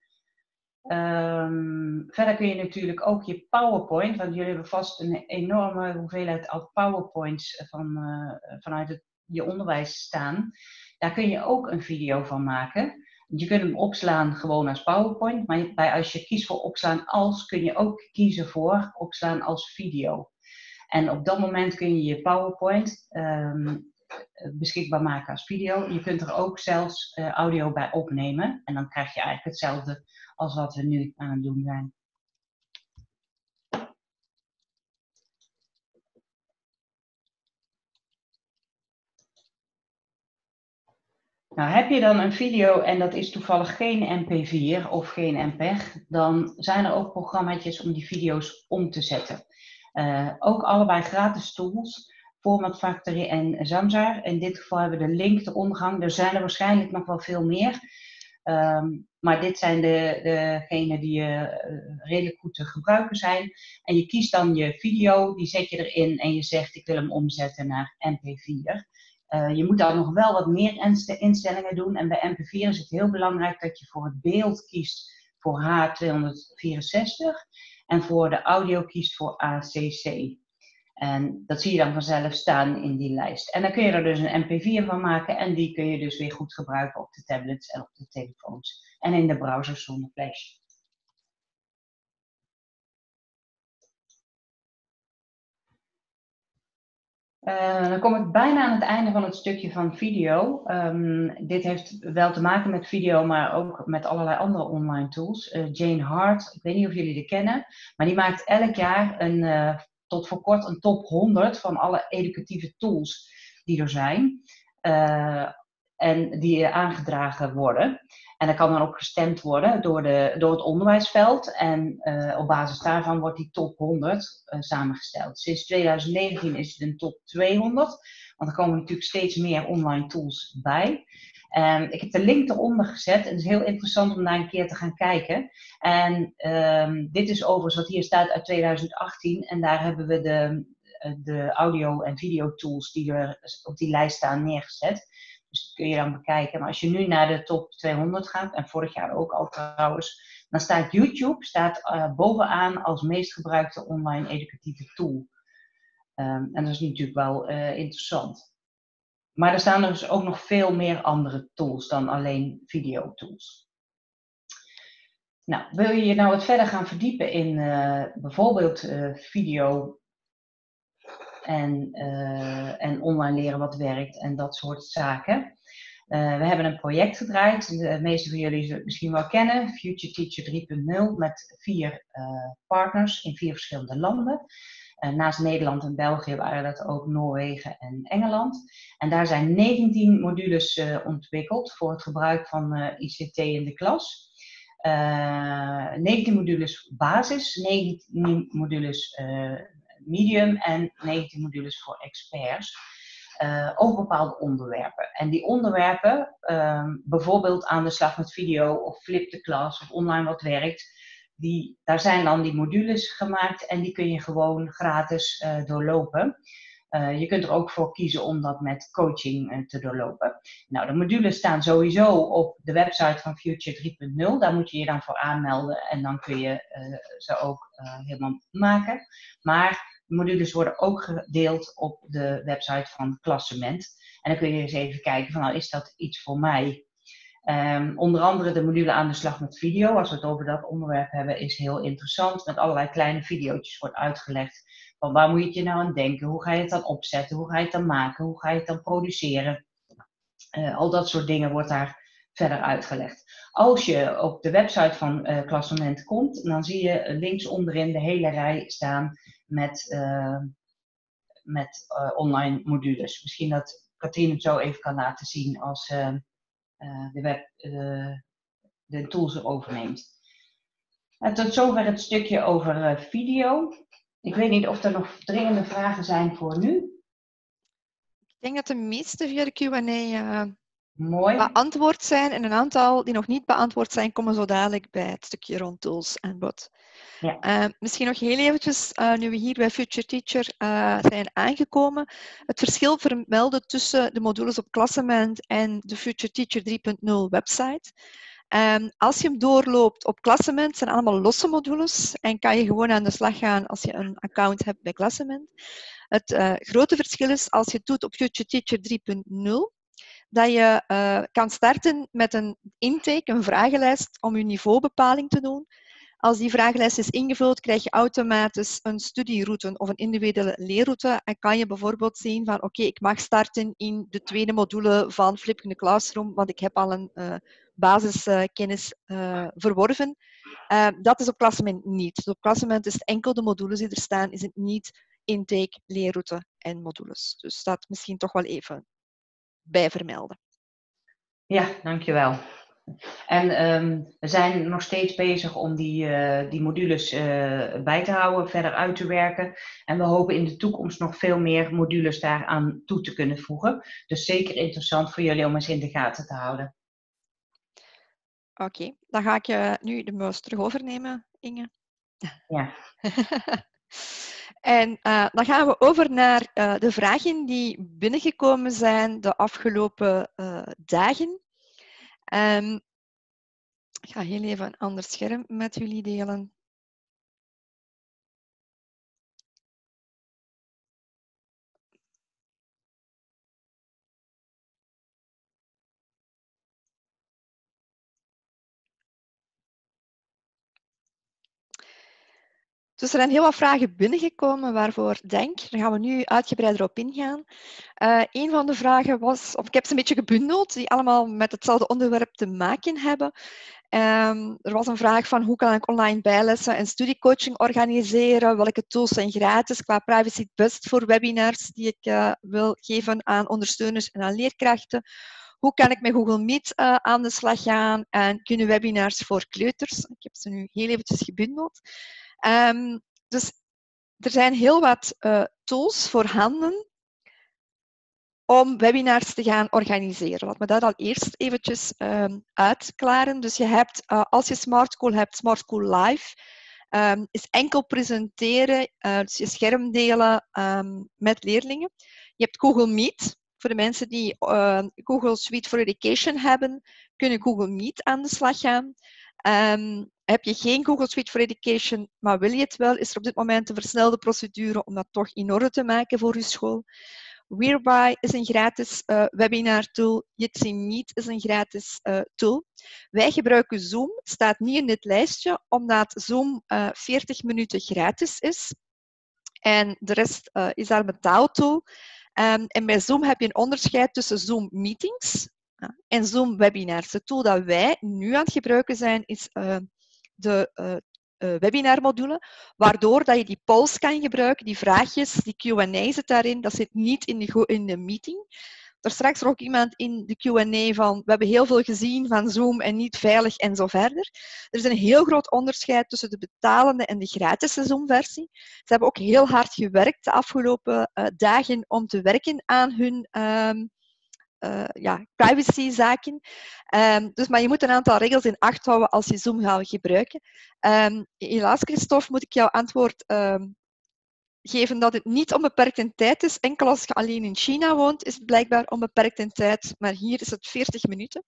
Um, verder kun je natuurlijk ook je PowerPoint, want jullie hebben vast een enorme hoeveelheid PowerPoints van, uh, vanuit het, je onderwijs staan. Daar kun je ook een video van maken. Je kunt hem opslaan gewoon als PowerPoint, maar bij, als je kiest voor opslaan als, kun je ook kiezen voor opslaan als video. En op dat moment kun je je PowerPoint um, beschikbaar maken als video. Je kunt er ook zelfs uh, audio bij opnemen. En dan krijg je eigenlijk hetzelfde als wat we nu aan het doen zijn. Nou, heb je dan een video en dat is toevallig geen M P vier of geen M P E G, dan zijn er ook programma's om die video's om te zetten. Uh, ook allebei gratis tools, Format Factory en Zamzar. In dit geval hebben we de link eronder hangen. Er zijn er waarschijnlijk nog wel veel meer. Um, maar dit zijn de, degenen die uh, redelijk goed te gebruiken zijn. En je kiest dan je video, die zet je erin en je zegt ik wil hem omzetten naar M P vier. Uh, je moet daar nog wel wat meer instellingen doen. En bij M P vier is het heel belangrijk dat je voor het beeld kiest voor H tweehonderdvierenzestig en voor de audio kiest voor A C C. En dat zie je dan vanzelf staan in die lijst. En dan kun je er dus een M P vier van maken en die kun je dus weer goed gebruiken op de tablets en op de telefoons. En in de browser zonder flash. Uh, dan kom ik bijna aan het einde van het stukje van video. Um, dit heeft wel te maken met video, maar ook met allerlei andere online tools. Uh, Jane Hart, ik weet niet of jullie die kennen, maar die maakt elk jaar een, uh, tot voor kort een top honderd van alle educatieve tools die er zijn. Uh, en die aangedragen worden. En dat kan dan ook gestemd worden door, de, door het onderwijsveld. En uh, op basis daarvan wordt die top honderd uh, samengesteld. Sinds twintig negentien is het een top tweehonderd. Want er komen natuurlijk steeds meer online tools bij. Um, ik heb de link eronder gezet. En het is heel interessant om daar een keer te gaan kijken. En um, dit is overigens wat hier staat uit twintig achttien. En daar hebben we de, de audio- en videotools die er op die lijst staan neergezet. Dus dat kun je dan bekijken. Maar als je nu naar de top tweehonderd gaat, en vorig jaar ook al trouwens, dan staat YouTube staat, uh, bovenaan als meest gebruikte online educatieve tool. Um, en dat is natuurlijk wel uh, interessant. Maar er staan er dus ook nog veel meer andere tools dan alleen videotools. Nou, wil je je nou wat verder gaan verdiepen in uh, bijvoorbeeld uh, video en, uh, en online leren wat werkt en dat soort zaken? Uh, we hebben een project gedraaid, de meeste van jullie zullen het misschien wel kennen, Future Teacher drie punt nul, met vier uh, partners in vier verschillende landen. Uh, naast Nederland en België waren dat ook Noorwegen en Engeland. En daar zijn negentien modules uh, ontwikkeld voor het gebruik van uh, I C T in de klas. Uh, negentien modules basis, negentien modules uh, medium en negentien modules voor experts. Uh, over bepaalde onderwerpen. En die onderwerpen, um, bijvoorbeeld aan de slag met video of flip the class of online wat werkt, die, daar zijn dan die modules gemaakt en die kun je gewoon gratis uh, doorlopen. Uh, je kunt er ook voor kiezen om dat met coaching uh, te doorlopen. Nou, de modules staan sowieso op de website van Future drie punt nul. Daar moet je je dan voor aanmelden en dan kun je uh, ze ook uh, helemaal maken. Maar de modules worden ook gedeeld op de website van Klassement. En dan kun je eens even kijken van, nou, is dat iets voor mij? Um, onder andere de module aan de slag met video, als we het over dat onderwerp hebben, is heel interessant. Met allerlei kleine video's wordt uitgelegd van waar moet je het je nou aan denken? Hoe ga je het dan opzetten? Hoe ga je het dan maken? Hoe ga je het dan produceren? Uh, al dat soort dingen wordt daar verder uitgelegd. Als je op de website van uh, Klassement komt, dan zie je links onderin de hele rij staan met, uh, met uh, online modules. Misschien dat Katrien het zo even kan laten zien als uh, uh, de, web, uh, de tools er overneemt. En tot zover het stukje over uh, video. Ik weet niet of er nog dringende vragen zijn voor nu. Ik denk dat de meeste via de Q en A uh, Mooi. beantwoord zijn. En een aantal die nog niet beantwoord zijn, komen zo dadelijk bij het stukje rond tools en bod. Ja. Uh, misschien nog heel eventjes, uh, nu we hier bij Future Teacher uh, zijn aangekomen, het verschil vermelden tussen de modules op Klassement en de Future Teacher drie punt nul website. Um, als je hem doorloopt op Klassement, zijn allemaal losse modules en kan je gewoon aan de slag gaan als je een account hebt bij Klassement. Het uh, grote verschil is als je het doet op Future Teacher drie punt nul, dat je uh, kan starten met een intake, een vragenlijst om je niveaubepaling te doen. Als die vragenlijst is ingevuld, krijg je automatisch een studieroute of een individuele leerroute en kan je bijvoorbeeld zien van oké, okay, ik mag starten in de tweede module van Flip in the Classroom, want ik heb al een uh, basiskennis uh, verworven. Uh, dat is op Klassement niet. Dus op Klassement is het enkel de modules die er staan, is het niet intake, leerroute en modules. Dus dat misschien toch wel even bij vermelden. Ja, dankjewel. En um, we zijn nog steeds bezig om die, uh, die modules uh, bij te houden, verder uit te werken. En we hopen in de toekomst nog veel meer modules daaraan toe te kunnen voegen. Dus zeker interessant voor jullie om eens in de gaten te houden. Oké, okay, dan ga ik uh, nu de muis terug overnemen, Inge. Ja. En uh, dan gaan we over naar uh, de vragen die binnengekomen zijn de afgelopen uh, dagen. Um, ik ga heel even een ander scherm met jullie delen. Dus er zijn heel wat vragen binnengekomen waarvoor denk. Daar gaan we nu uitgebreider op ingaan. Uh, een van de vragen was, of ik heb ze een beetje gebundeld, die allemaal met hetzelfde onderwerp te maken hebben. Um, er was een vraag van hoe kan ik online bijlessen en studiecoaching organiseren? Welke tools zijn gratis qua privacy het best voor webinars die ik uh, wil geven aan ondersteuners en aan leerkrachten? Hoe kan ik met Google Meet uh, aan de slag gaan en kunnen webinars voor kleuters? Ik heb ze nu heel eventjes gebundeld. Um, dus er zijn heel wat uh, tools voorhanden om webinars te gaan organiseren. Laat me dat al eerst eventjes um, uitklaren. Dus je hebt, uh, als je Smart School hebt, Smart School Live, um, is enkel presenteren, uh, dus je scherm delen um, met leerlingen. Je hebt Google Meet. Voor de mensen die uh, Google Suite for Education hebben, kunnen Google Meet aan de slag gaan. Um, heb je geen Google Suite for Education, maar wil je het wel, is er op dit moment een versnelde procedure om dat toch in orde te maken voor je school. Whereby is een gratis uh, webinar tool. Jitsi Meet is een gratis uh, tool. Wij gebruiken Zoom. Het staat niet in dit lijstje, omdat Zoom uh, veertig minuten gratis is. En de rest uh, is daar een betaaltool. Um, en bij Zoom heb je een onderscheid tussen Zoom Meetings uh, en Zoom Webinars. De tool dat wij nu aan het gebruiken zijn, is uh, de uh, uh, webinarmodule, waardoor dat je die polls kan gebruiken, die vraagjes, die Q en A zit daarin, dat zit niet in de, in de meeting. Er straks er ook iemand in de Q en A van, we hebben heel veel gezien van Zoom en niet veilig en zo verder. Er is een heel groot onderscheid tussen de betalende en de gratis Zoom-versie. Ze hebben ook heel hard gewerkt de afgelopen uh, dagen om te werken aan hun um, uh, ja, privacyzaken. Um, dus, maar je moet een aantal regels in acht houden als je Zoom gaat gebruiken. Um, helaas, Christophe, moet ik jouw antwoord um, geven dat het niet onbeperkt in tijd is. Enkel als je alleen in China woont, is het blijkbaar onbeperkt in tijd. Maar hier is het veertig minuten.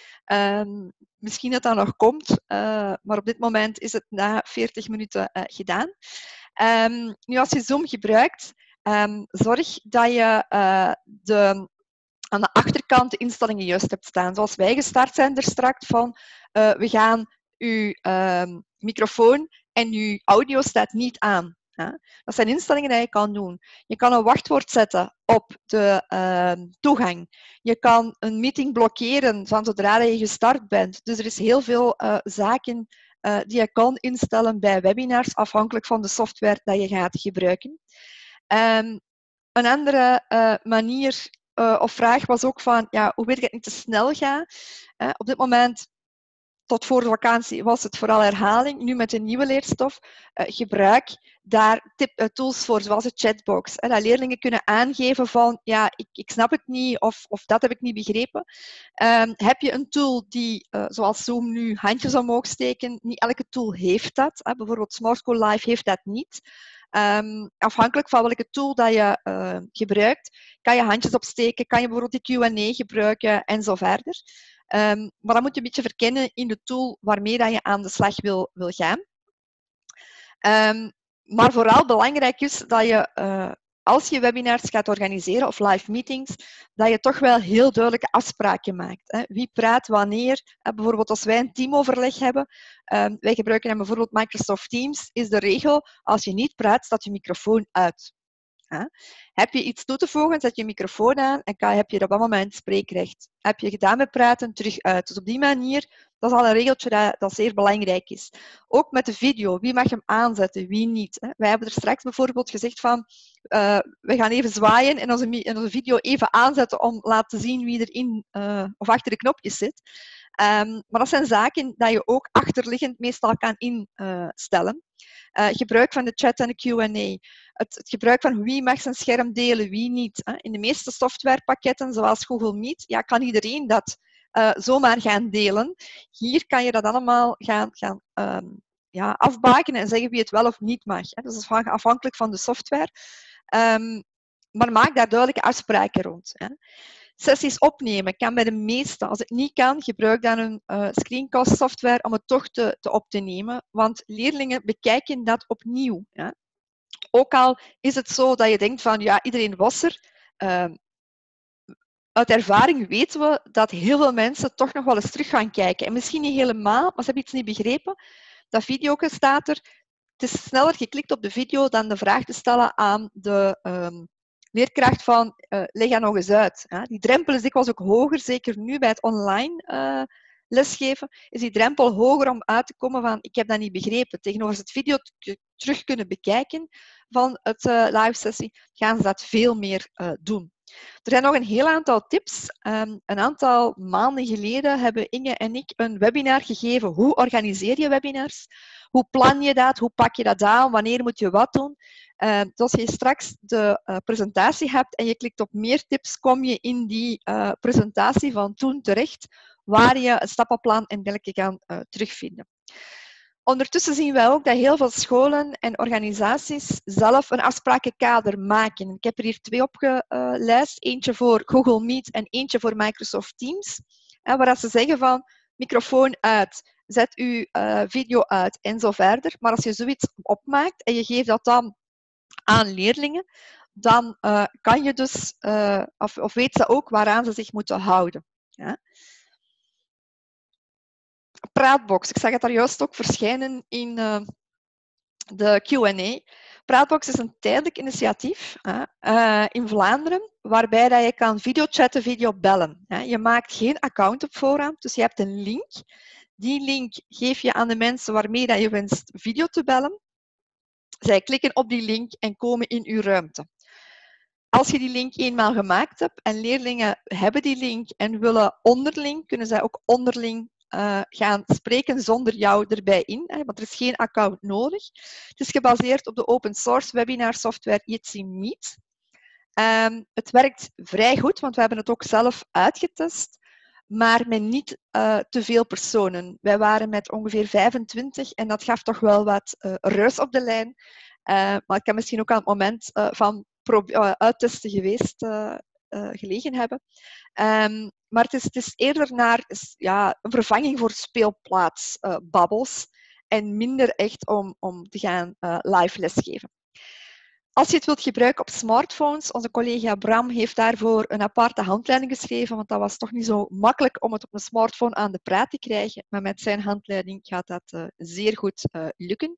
Um, misschien dat dat nog komt, uh, maar op dit moment is het na veertig minuten uh, gedaan. Um, nu, als je Zoom gebruikt, um, zorg dat je uh, de, aan de achterkant de instellingen juist hebt staan. Zoals wij gestart zijn er straks van, uh, we gaan uw um, microfoon en uw audio staat niet aan. Ja? Dat zijn instellingen die je kan doen. Je kan een wachtwoord zetten op de uh, toegang. Je kan een meeting blokkeren van zodra je gestart bent. Dus er is heel veel uh, zaken uh, die je kan instellen bij webinars, afhankelijk van de software dat je gaat gebruiken. Um, een andere uh, manier uh, of vraag was ook van, ja, hoe weet ik dat het niet te snel gaat? Uh, op dit moment, tot voor de vakantie, was het vooral herhaling. Nu met de nieuwe leerstof, uh, gebruik daar tip, uh, tools voor, zoals de chatbox. Hè, dat leerlingen kunnen aangeven van, ja, ik, ik snap het niet of, of dat heb ik niet begrepen. Um, heb je een tool die, uh, zoals Zoom nu, handjes omhoog steken? Niet elke tool heeft dat. Hè. Bijvoorbeeld Smart School Live heeft dat niet. Um, afhankelijk van welke tool dat je uh, gebruikt, kan je handjes opsteken, kan je bijvoorbeeld die Q en A gebruiken en zo verder. Um, maar dan moet je een beetje verkennen in de tool waarmee dat je aan de slag wil, wil gaan. Um, maar vooral belangrijk is dat je, uh, als je webinars gaat organiseren of live meetings, dat je toch wel heel duidelijke afspraken maakt. Hè. Wie praat wanneer? Uh, bijvoorbeeld als wij een teamoverleg hebben, um, wij gebruiken dan bijvoorbeeld Microsoft Teams, is de regel, als je niet praat, staat je microfoon uit. Ja. Heb je iets toe te voegen, zet je microfoon aan en kan, heb je op dat moment spreekrecht. Heb je gedaan met praten, terug uit. Dus op die manier, dat is al een regeltje dat, dat zeer belangrijk is. Ook met de video, wie mag hem aanzetten, wie niet. Hè. Wij hebben er straks bijvoorbeeld gezegd van, Uh, we gaan even zwaaien en onze, in onze video even aanzetten om te laten zien wie er in uh, of achter de knopjes zit. Um, maar dat zijn zaken die je ook achterliggend meestal kan instellen. Uh, gebruik van de chat en de Q en A. Het, het gebruik van wie mag zijn scherm delen, wie niet. Hè. In de meeste softwarepakketten, zoals Google Meet, ja, kan iedereen dat uh, zomaar gaan delen. Hier kan je dat allemaal gaan, gaan um, ja, afbakenen en zeggen wie het wel of niet mag. Hè. Dus dat is afhankelijk van de software. Um, maar maak daar duidelijke afspraken rond. Hè. Sessies opnemen kan bij de meeste. Als het niet kan, gebruik dan een uh, screencast software om het toch te, te op te nemen. Want leerlingen bekijken dat opnieuw. Ja. Ook al is het zo dat je denkt van ja, iedereen was er. Uh, uit ervaring weten we dat heel veel mensen toch nog wel eens terug gaan kijken. En misschien niet helemaal, maar ze hebben iets niet begrepen. Dat video staat er. Het is sneller geklikt op de video dan de vraag te stellen aan de um, leerkracht van uh, leg dat nog eens uit. Hè. Die drempel is dikwijls ook hoger, zeker nu bij het online uh, lesgeven, is die drempel hoger om uit te komen van ik heb dat niet begrepen. Tegenover het video terug kunnen bekijken van het uh, live sessie, gaan ze dat veel meer uh, doen. Er zijn nog een heel aantal tips. Um, een aantal maanden geleden hebben Inge en ik een webinar gegeven. Hoe organiseer je webinars? Hoe plan je dat? Hoe pak je dat aan? Wanneer moet je wat doen? Uh, dus als je straks de uh, presentatie hebt en je klikt op meer tips, kom je in die uh, presentatie van toen terecht, waar je het stappenplan en dergelijke kan uh, terugvinden. Ondertussen zien wij ook dat heel veel scholen en organisaties zelf een afsprakenkader maken. Ik heb er hier twee opgelijst. Eentje voor Google Meet en eentje voor Microsoft Teams. Waar ze zeggen van microfoon uit, zet uw uh, video uit en zo verder. Maar als je zoiets opmaakt en je geeft dat dan aan leerlingen, dan uh, kan je dus, uh, of, of weet ze ook waaraan ze zich moeten houden. Ja. Praatbox, ik zag het daar juist ook verschijnen in uh, de Q en A. Praatbox is een tijdelijk initiatief uh, uh, in Vlaanderen, waarbij dat je kan videochatten, videobellen. Uh. Je maakt geen account op voorhand, dus je hebt een link. Die link geef je aan de mensen waarmee dat je wenst video te bellen. Zij klikken op die link en komen in uw ruimte. Als je die link eenmaal gemaakt hebt en leerlingen hebben die link en willen onderling, kunnen zij ook onderling uh, gaan spreken zonder jou erbij in, hè, want er is geen account nodig. Het is gebaseerd op de open source webinar software Jitsi Meet. Um, het werkt vrij goed, want we hebben het ook zelf uitgetest, maar met niet uh, te veel personen. Wij waren met ongeveer vijfentwintig en dat gaf toch wel wat uh, reus op de lijn. Uh, maar het kan misschien ook aan het moment uh, van uh, uittesten geweest uh, uh, gelegen hebben. Um, maar het is, het is eerder naar ja, een vervanging voor speelplaatsbabbels uh, en minder echt om, om te gaan uh, live lesgeven. Als je het wilt gebruiken op smartphones, onze collega Bram heeft daarvoor een aparte handleiding geschreven, want dat was toch niet zo makkelijk om het op een smartphone aan de praat te krijgen. Maar met zijn handleiding gaat dat uh, zeer goed uh, lukken.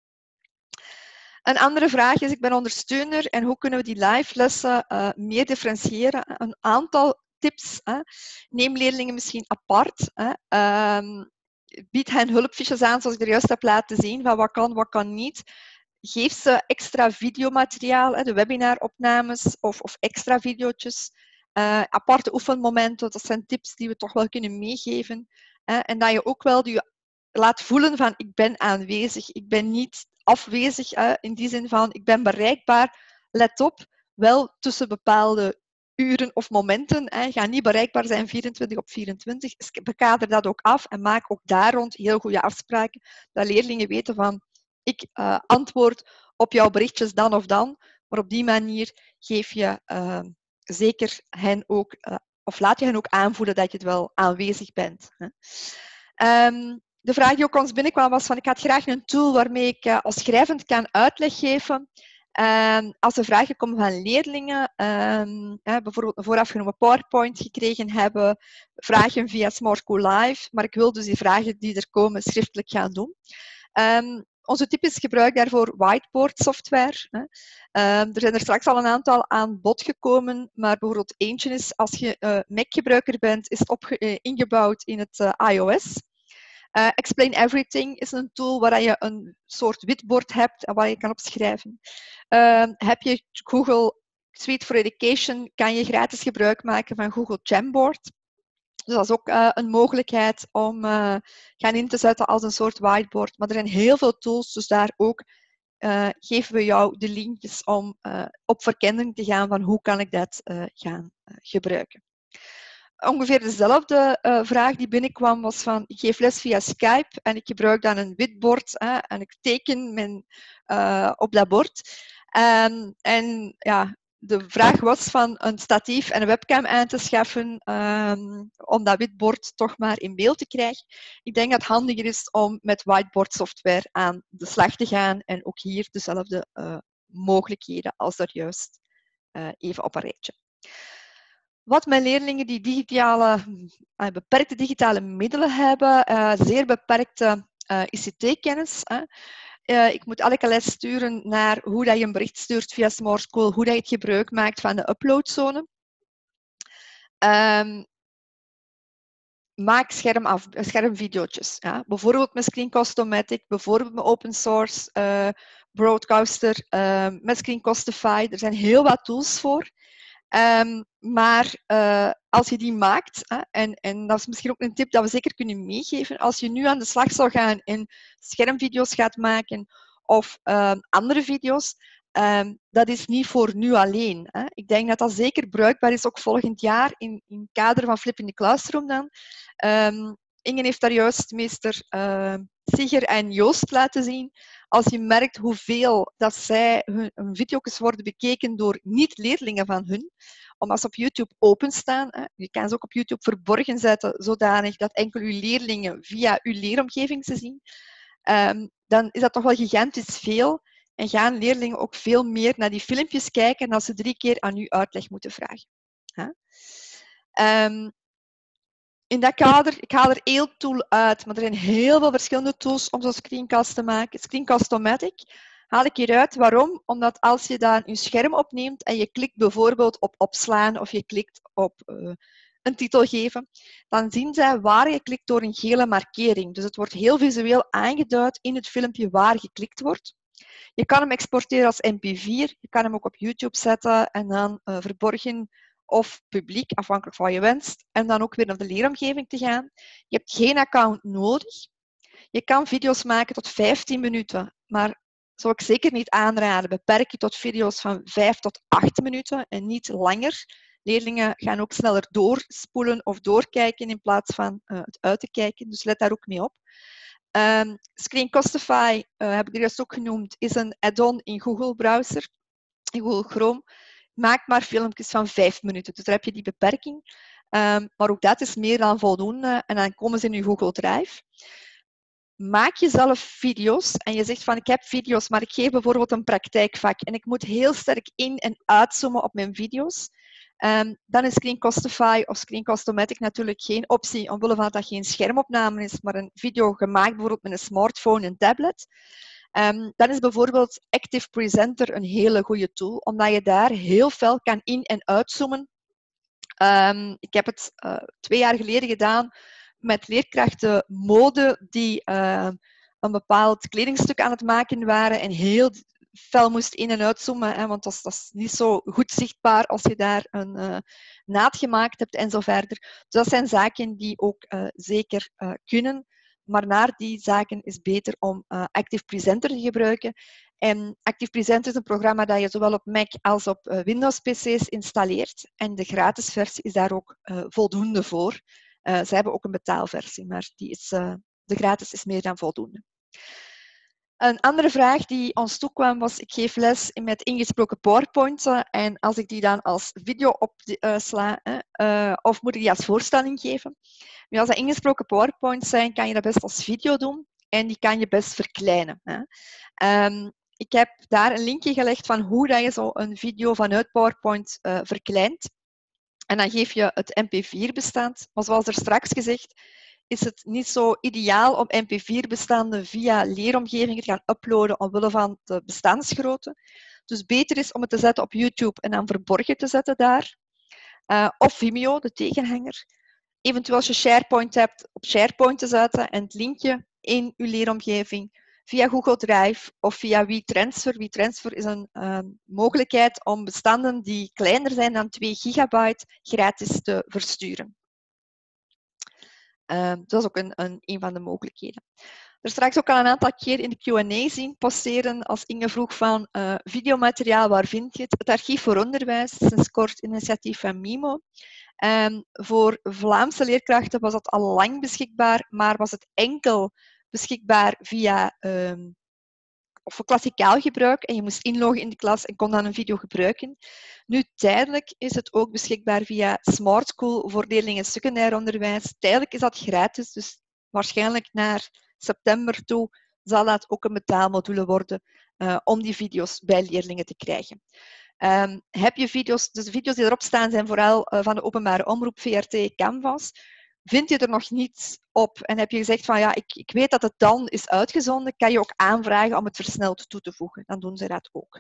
Een andere vraag is, ik ben ondersteuner en hoe kunnen we die live lessen uh, meer differentiëren? Een aantal tips. Hè. Neem leerlingen misschien apart. Hè. Um, bied hen hulpfiches aan, zoals ik er juist heb laten zien, van wat kan, wat kan niet. Geef ze extra videomateriaal, hè, de webinaropnames of, of extra video's. Uh, aparte oefenmomenten, dat zijn tips die we toch wel kunnen meegeven. Hè. En dat je ook wel je laat voelen van ik ben aanwezig, ik ben niet afwezig, hè, in die zin van ik ben bereikbaar. Let op, wel tussen bepaalde uren of momenten. Hè. Ga niet bereikbaar zijn vierentwintig op vierentwintig. Bekader dat ook af en maak ook daar rond heel goede afspraken. Dat leerlingen weten van ik uh, antwoord op jouw berichtjes dan of dan. Maar op die manier geef je uh, zeker hen ook, uh, of laat je hen ook aanvoelen dat je het wel aanwezig bent. Hè. Um, de vraag die ook ons binnenkwam was van ik had graag een tool waarmee ik uh, als schrijvend kan uitleg geven. Um, als er vragen komen van leerlingen, um, hè, bijvoorbeeld een voorafgenomen PowerPoint gekregen hebben, vragen via Smart School Live, maar ik wil dus die vragen die er komen schriftelijk gaan doen. Um, onze typisch gebruik daarvoor whiteboard software. Hè. Um, er zijn er straks al een aantal aan bod gekomen, maar bijvoorbeeld eentje is, als je uh, Mac-gebruiker bent, is het opge- uh, ingebouwd in het uh, iOS. Uh, Explain Everything is een tool waar je een soort witbord hebt en waar je kan opschrijven. Uh, heb je Google Suite for Education, kan je gratis gebruik maken van Google Jamboard. Dus dat is ook uh, een mogelijkheid om uh, gaan in te zetten als een soort whiteboard. Maar er zijn heel veel tools, dus daar ook uh, geven we jou de linkjes om uh, op verkenning te gaan van hoe kan ik dat uh, gaan uh, gebruiken. Ongeveer dezelfde uh, vraag die binnenkwam was van, ik geef les via Skype en ik gebruik dan een witbord hè, en ik teken mijn, uh, op dat bord. Um, en ja, de vraag was van een statief en een webcam aan te schaffen um, om dat witbord toch maar in beeld te krijgen. Ik denk dat het handiger is om met whiteboard software aan de slag te gaan en ook hier dezelfde uh, mogelijkheden als daar juist uh, even op een rijtje. Wat mijn leerlingen die digitale, uh, beperkte digitale middelen hebben, uh, zeer beperkte uh, I C T-kennis. Uh, uh, ik moet elke les sturen naar hoe dat je een bericht stuurt via Smart School, hoe dat je het gebruik maakt van de uploadzone. Um, maak schermaf, schermvideo's. Ja? Bijvoorbeeld met Screencast-O-Matic, bijvoorbeeld met open source uh, Broadcaster, uh, met Screencastify. Er zijn heel wat tools voor. Um, maar uh, als je die maakt, hè, en, en dat is misschien ook een tip dat we zeker kunnen meegeven, als je nu aan de slag zou gaan en schermvideo's gaat maken of uh, andere video's, um, dat is niet voor nu alleen. Hè. Ik denk dat dat zeker bruikbaar is ook volgend jaar in, in het kader van Flip in the Classroom dan. Um, Inge heeft daar juist meester uh, Siger en Joost laten zien. Als je merkt hoeveel dat zij hun, hun video's worden bekeken door niet-leerlingen van hun, omdat ze op YouTube openstaan, hè, je kan ze ook op YouTube verborgen zetten, zodanig dat enkel uw leerlingen via uw leeromgeving ze zien, um, dan is dat toch wel gigantisch veel. En gaan leerlingen ook veel meer naar die filmpjes kijken als ze drie keer aan u uitleg moeten vragen. Huh? Um, In dat kader, ik haal er één tool uit, maar er zijn heel veel verschillende tools om zo'n screencast te maken. Screencast-O-Matic haal ik hieruit. Waarom? Omdat als je dan je scherm opneemt en je klikt bijvoorbeeld op opslaan of je klikt op uh, een titel geven, dan zien zij waar je klikt door een gele markering. Dus het wordt heel visueel aangeduid in het filmpje waar geklikt wordt. Je kan hem exporteren als M P vier, je kan hem ook op YouTube zetten en dan uh, verborgen of publiek, afhankelijk van wat je wenst, en dan ook weer naar de leeromgeving te gaan. Je hebt geen account nodig. Je kan video's maken tot vijftien minuten, maar zou ik zeker niet aanraden. Beperk je tot video's van vijf tot acht minuten en niet langer. Leerlingen gaan ook sneller doorspoelen of doorkijken in plaats van uh, het uit te kijken, dus let daar ook mee op. Um, Screencastify, uh, heb ik er juist ook genoemd, is een add-on in Google Browser, in Google Chrome. Maak maar filmpjes van vijf minuten, dus daar heb je die beperking. Um, maar ook dat is meer dan voldoende en dan komen ze in je Google Drive. Maak jezelf video's en je zegt van ik heb video's, maar ik geef bijvoorbeeld een praktijkvak en ik moet heel sterk in- en uitzoomen op mijn video's. Um, dan is Screencastify of Screencast-O-Matic natuurlijk geen optie, omwille van dat dat geen schermopname is, maar een video gemaakt bijvoorbeeld met een smartphone en tablet. Um, dan is bijvoorbeeld Active Presenter een hele goede tool, omdat je daar heel fel kan in- en uitzoomen. Um, ik heb het uh, twee jaar geleden gedaan met leerkrachten mode die uh, een bepaald kledingstuk aan het maken waren en heel fel moest in- en uitzoomen, hè, want dat is, dat is niet zo goed zichtbaar als je daar een uh, naad gemaakt hebt en zo verder. Dus dat zijn zaken die ook uh, zeker uh, kunnen. Maar naar die zaken is beter om uh, Active Presenter te gebruiken. En Active Presenter is een programma dat je zowel op Mac als op uh, Windows P C's installeert. En de gratis versie is daar ook uh, voldoende voor. Uh, ze hebben ook een betaalversie, maar die is, uh, de gratis is meer dan voldoende. Een andere vraag die ons toekwam was, ik geef les met ingesproken PowerPoint en als ik die dan als video opsla, uh, uh, of moet ik die als voorstelling geven? Nu, als dat ingesproken PowerPoints zijn, kan je dat best als video doen en die kan je best verkleinen. Hè. Um, ik heb daar een linkje gelegd van hoe dat je zo een video vanuit PowerPoint uh, verkleint. En dan geef je het M P vier bestand. Maar zoals er straks gezegd, is het niet zo ideaal om M P vier bestanden via leeromgevingen te gaan uploaden omwille van de bestandsgrootte. Dus beter is om het te zetten op YouTube en dan verborgen te zetten daar. Uh, of Vimeo, de tegenhanger. eventueel als je SharePoint hebt, op SharePoint te zetten en het linkje in je leeromgeving via Google Drive of via WeTransfer. WeTransfer is een uh, mogelijkheid om bestanden die kleiner zijn dan twee gigabyte gratis te versturen. Uh, dat is ook een, een, een van de mogelijkheden. Er straks ook al een aantal keer in de Q en A zien passeren als Inge vroeg van uh, videomateriaal, waar vind je het? Het Archief voor Onderwijs, het is een kort initiatief van Mimo. Um, voor Vlaamse leerkrachten was dat al lang beschikbaar, maar was het enkel beschikbaar via um, of voor klassikaal gebruik en je moest inloggen in de klas en kon dan een video gebruiken. Nu tijdelijk is het ook beschikbaar via Smart School voor leerlingen secundair onderwijs. Tijdelijk is dat gratis, dus waarschijnlijk naar september toe zal dat ook een betaalmodule worden uh, om die video's bij leerlingen te krijgen. Um, heb je video's, dus de video's die erop staan zijn vooral uh, van de openbare omroep, V R T, Canvas. Vind je er nog niet op en heb je gezegd van ja, ik, ik weet dat het dan is uitgezonden, kan je ook aanvragen om het versneld toe te voegen. Dan doen ze dat ook.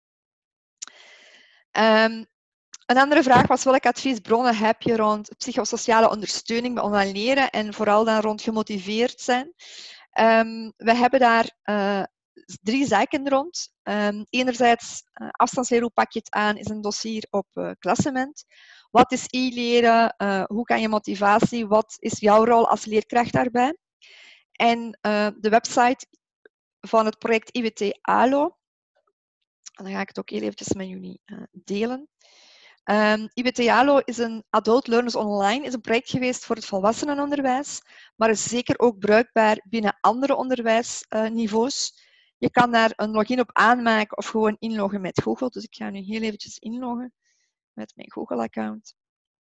Um, een andere vraag was welke adviesbronnen heb je rond psychosociale ondersteuning bij online leren en vooral dan rond gemotiveerd zijn. Um, we hebben daar uh, drie zaken rond. Um, enerzijds, uh, afstandsleer, hoe pak je het aan, is een dossier op uh, Klassement. Wat is e-leren? Uh, hoe kan je motivatie? Wat is jouw rol als leerkracht daarbij? En uh, de website van het project I W T ALO. En dan ga ik het ook heel eventjes met jullie uh, delen. Um, I W T ALO is een Adult Learners Online, is een project geweest voor het volwassenenonderwijs, maar is zeker ook bruikbaar binnen andere onderwijsniveaus. Uh, je kan daar een login op aanmaken of gewoon inloggen met Google. Dus ik ga nu heel eventjes inloggen met mijn Google-account.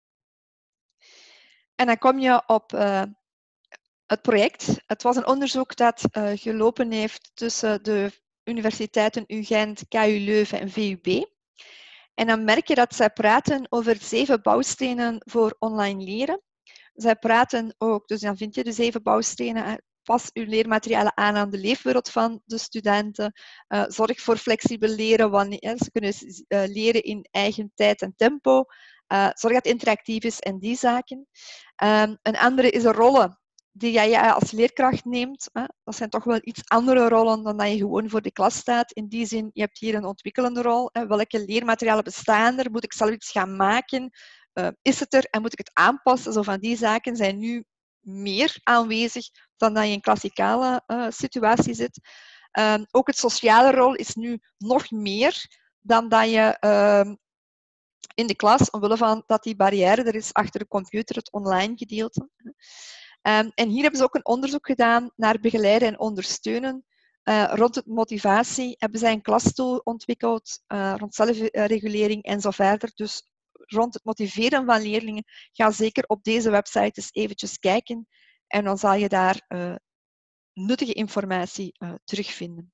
En dan kom je op uh, het project. Het was een onderzoek dat uh, gelopen heeft tussen de universiteiten U Gent, K U Leuven en V U B. En dan merk je dat zij praten over zeven bouwstenen voor online leren. Zij praten ook, dus dan vind je de zeven bouwstenen. Pas uw leermaterialen aan aan de leefwereld van de studenten. Uh, zorg voor flexibel leren, wanneer ze kunnen uh, leren in eigen tijd en tempo. Uh, zorg dat het interactief is en die zaken. Um, een andere is de rollen die jij als leerkracht neemt. Hè. Dat zijn toch wel iets andere rollen dan dat je gewoon voor de klas staat. In die zin, je hebt hier een ontwikkelende rol. Hè. Welke leermaterialen bestaan er? Moet ik zelf iets gaan maken? Uh, is het er en moet ik het aanpassen? Zo van die zaken zijn nu meer aanwezig dan dat je in een klassikale uh, situatie zit. Um, ook het sociale rol is nu nog meer dan dat je uh, in de klas, omwille van dat die barrière er is achter de computer, het online gedeelte. Um, en hier hebben ze ook een onderzoek gedaan naar begeleiden en ondersteunen. Uh, rond het motivatie hebben zij een klastool ontwikkeld, uh, rond zelfregulering en zo verder. Dus rond het motiveren van leerlingen, ga zeker op deze website eens eventjes kijken. En dan zal je daar uh, nuttige informatie uh, terugvinden.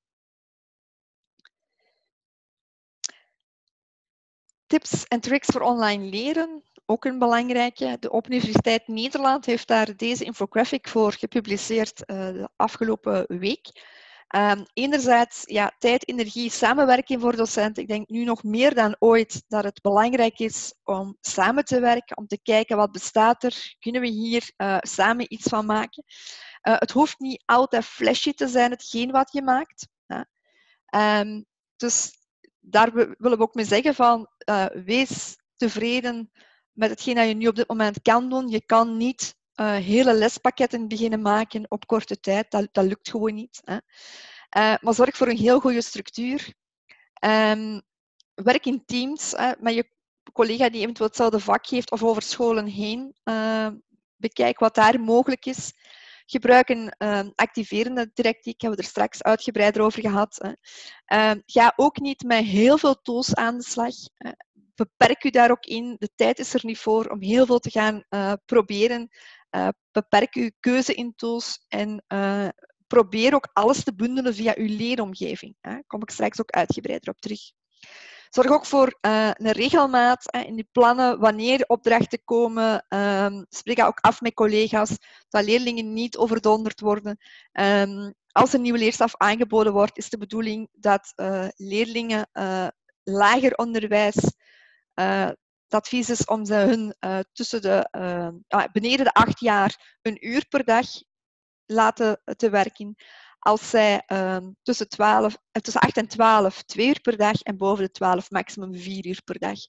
Tips en tricks voor online leren, ook een belangrijke. De Open Universiteit Nederland heeft daar deze infographic voor gepubliceerd uh, de afgelopen week. Um, enerzijds ja, tijd, energie, samenwerking voor docenten. Ik denk nu nog meer dan ooit dat het belangrijk is om samen te werken, om te kijken wat bestaat er, kunnen we hier uh, samen iets van maken. Uh, het hoeft niet altijd flashy te zijn, hetgeen wat je maakt. Ja. Um, dus daar willen we ook mee zeggen van, uh, wees tevreden met hetgeen dat je nu op dit moment kan doen. Je kan niet uh, hele lespakketten beginnen maken op korte tijd. Dat, dat lukt gewoon niet. Hè. Uh, maar zorg voor een heel goede structuur. Um, werk in teams uh, met je collega die eventueel hetzelfde vak heeft of over scholen heen. Uh, bekijk wat daar mogelijk is. Gebruik een uh, activerende directief, hebben we er straks uitgebreider over gehad. Hè. Uh, ga ook niet met heel veel tools aan de slag. Uh, beperk u daar ook in. De tijd is er niet voor om heel veel te gaan uh, proberen. Uh, beperk uw keuze in tools en uh, probeer ook alles te bundelen via uw leeromgeving. Daar kom ik straks ook uitgebreider op terug. Zorg ook voor uh, een regelmaat hè, in die plannen, wanneer opdrachten komen. Um, spreek dat ook af met collega's, dat leerlingen niet overdonderd worden. Um, als een nieuwe leerstof aangeboden wordt, is de bedoeling dat uh, leerlingen uh, lager onderwijs, uh, het advies is om ze hun uh, tussen de, uh, uh, beneden de acht jaar een uur per dag laten te werken. Als zij uh, tussen, twaalf, uh, tussen acht en twaalf twee uur per dag en boven de twaalf maximum vier uur per dag.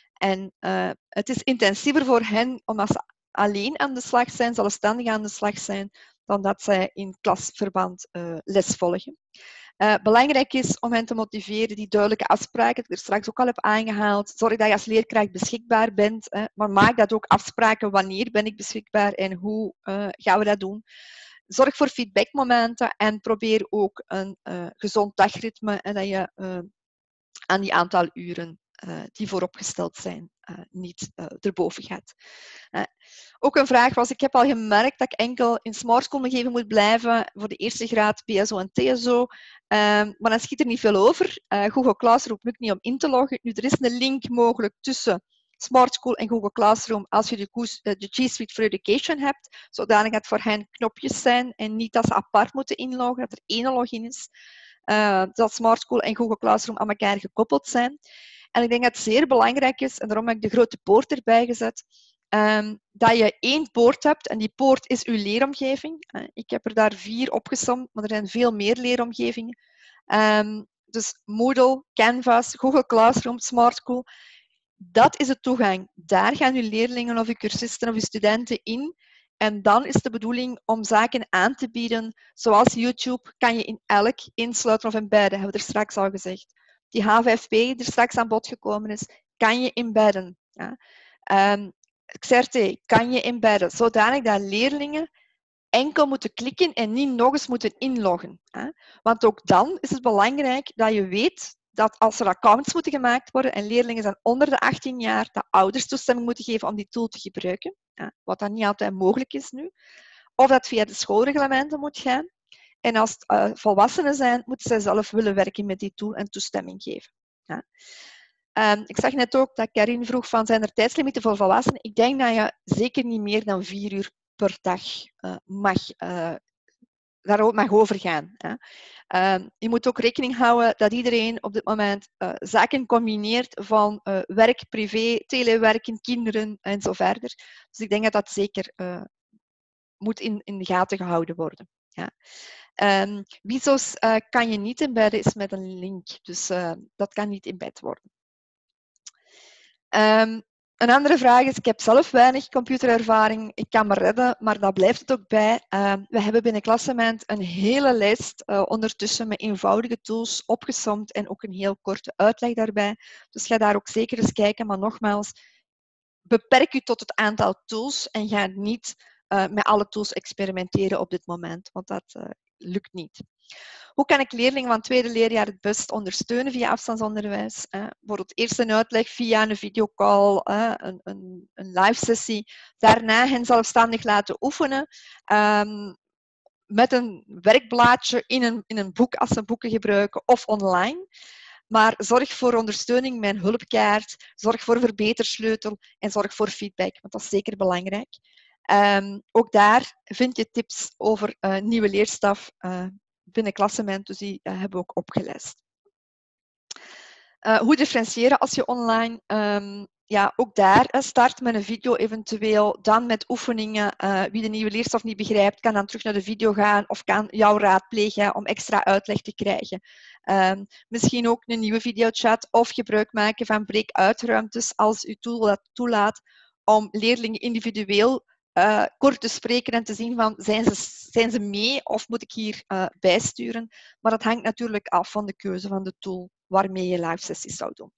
En uh, het is intensiever voor hen om als ze alleen aan de slag zijn, zelfstandig aan de slag zijn, dan dat zij in klasverband uh, les volgen. Uh, belangrijk is om hen te motiveren, die duidelijke afspraken, die ik er straks ook al heb aangehaald. Zorg dat je als leerkracht beschikbaar bent, hè, maar maak dat ook afspraken. Wanneer ben ik beschikbaar en hoe uh, gaan we dat doen? Zorg voor feedbackmomenten en probeer ook een uh, gezond dagritme en dat je uh, aan die aantal uren uh, die vooropgesteld zijn uh, niet uh, erboven gaat. Uh, ook een vraag was, ik heb al gemerkt dat ik enkel in Smart School omgeving moet blijven voor de eerste graad P S O en T S O, uh, maar dan schiet er niet veel over. Uh, Google Classroom lukt niet om in te loggen. Nu, er is een link mogelijk tussen Smart School en Google Classroom als je de, de G Suite for Education hebt, zodanig dat voor hen knopjes zijn en niet dat ze apart moeten inloggen, dat er één login is. Uh, dat Smart School en Google Classroom aan elkaar gekoppeld zijn. En ik denk dat het zeer belangrijk is, en daarom heb ik de grote poort erbij gezet, um, dat je één poort hebt, en die poort is uw leeromgeving. Uh, ik heb er daar vier opgesomd, maar er zijn veel meer leeromgevingen. Um, dus Moodle, Canvas, Google Classroom, Smart School, dat is de toegang. Daar gaan uw leerlingen of uw cursisten of uw studenten in. En dan is de bedoeling om zaken aan te bieden, zoals YouTube, kan je in elk insluiten of embedden, hebben we er straks al gezegd. Die H vijf P die er straks aan bod gekomen is, kan je embedden. Ja. Um, X R T kan je embedden, zodanig dat leerlingen enkel moeten klikken en niet nog eens moeten inloggen. Hè. Want ook dan is het belangrijk dat je weet dat als er accounts moeten gemaakt worden en leerlingen zijn onder de achttien jaar, dat ouders toestemming moeten geven om die tool te gebruiken, ja, wat dan niet altijd mogelijk is nu. Of dat via de schoolreglementen moet gaan. En als het uh, volwassenen zijn, moeten zij zelf willen werken met die tool en toestemming geven. Ja. Um, ik zag net ook dat Karin vroeg van, zijn er tijdslimieten voor volwassenen? Ik denk dat je zeker niet meer dan vier uur per dag uh, mag uh, daarover mag overgaan. Hè. Uh, je moet ook rekening houden dat iedereen op dit moment uh, zaken combineert van uh, werk, privé, telewerken, kinderen en zo verder. Dus ik denk dat dat zeker uh, moet in, in de gaten gehouden worden. Ja. Um, Wisos uh, kan je niet embedden, is met een link. Dus uh, dat kan niet embed worden. Um, Een andere vraag is, ik heb zelf weinig computerervaring, ik kan me redden, maar dat blijft het ook bij. Uh, we hebben binnen Klassement een hele lijst uh, ondertussen met eenvoudige tools opgesomd en ook een heel korte uitleg daarbij. Dus ga daar ook zeker eens kijken, maar nogmaals, beperk u tot het aantal tools en ga niet uh, met alle tools experimenteren op dit moment, want dat uh, lukt niet. Hoe kan ik leerlingen van het tweede leerjaar het best ondersteunen via afstandsonderwijs? Eh, bijvoorbeeld eerst een uitleg via een videocall, eh, een, een, een live sessie. Daarna hen zelfstandig laten oefenen um, met een werkblaadje in een, in een boek als ze boeken gebruiken of online. Maar zorg voor ondersteuning met een hulpkaart, zorg voor verbetersleutel en zorg voor feedback, want dat is zeker belangrijk. Um, ook daar vind je tips over uh, nieuwe leerstaf uh, binnen Klassement, dus die uh, hebben we ook opgelijst. Uh, hoe differentiëren als je online? Um, ja, ook daar uh, start met een video eventueel, dan met oefeningen. Uh, wie de nieuwe leerstof niet begrijpt, kan dan terug naar de video gaan of kan jou raadplegen om extra uitleg te krijgen. Um, misschien ook een nieuwe videochat of gebruik maken van break-out-ruimtes als uw tool dat toelaat om leerlingen individueel Uh, kort te spreken en te zien van zijn ze, zijn ze mee of moet ik hier uh, bijsturen. Maar dat hangt natuurlijk af van de keuze van de tool waarmee je live sessies zou doen.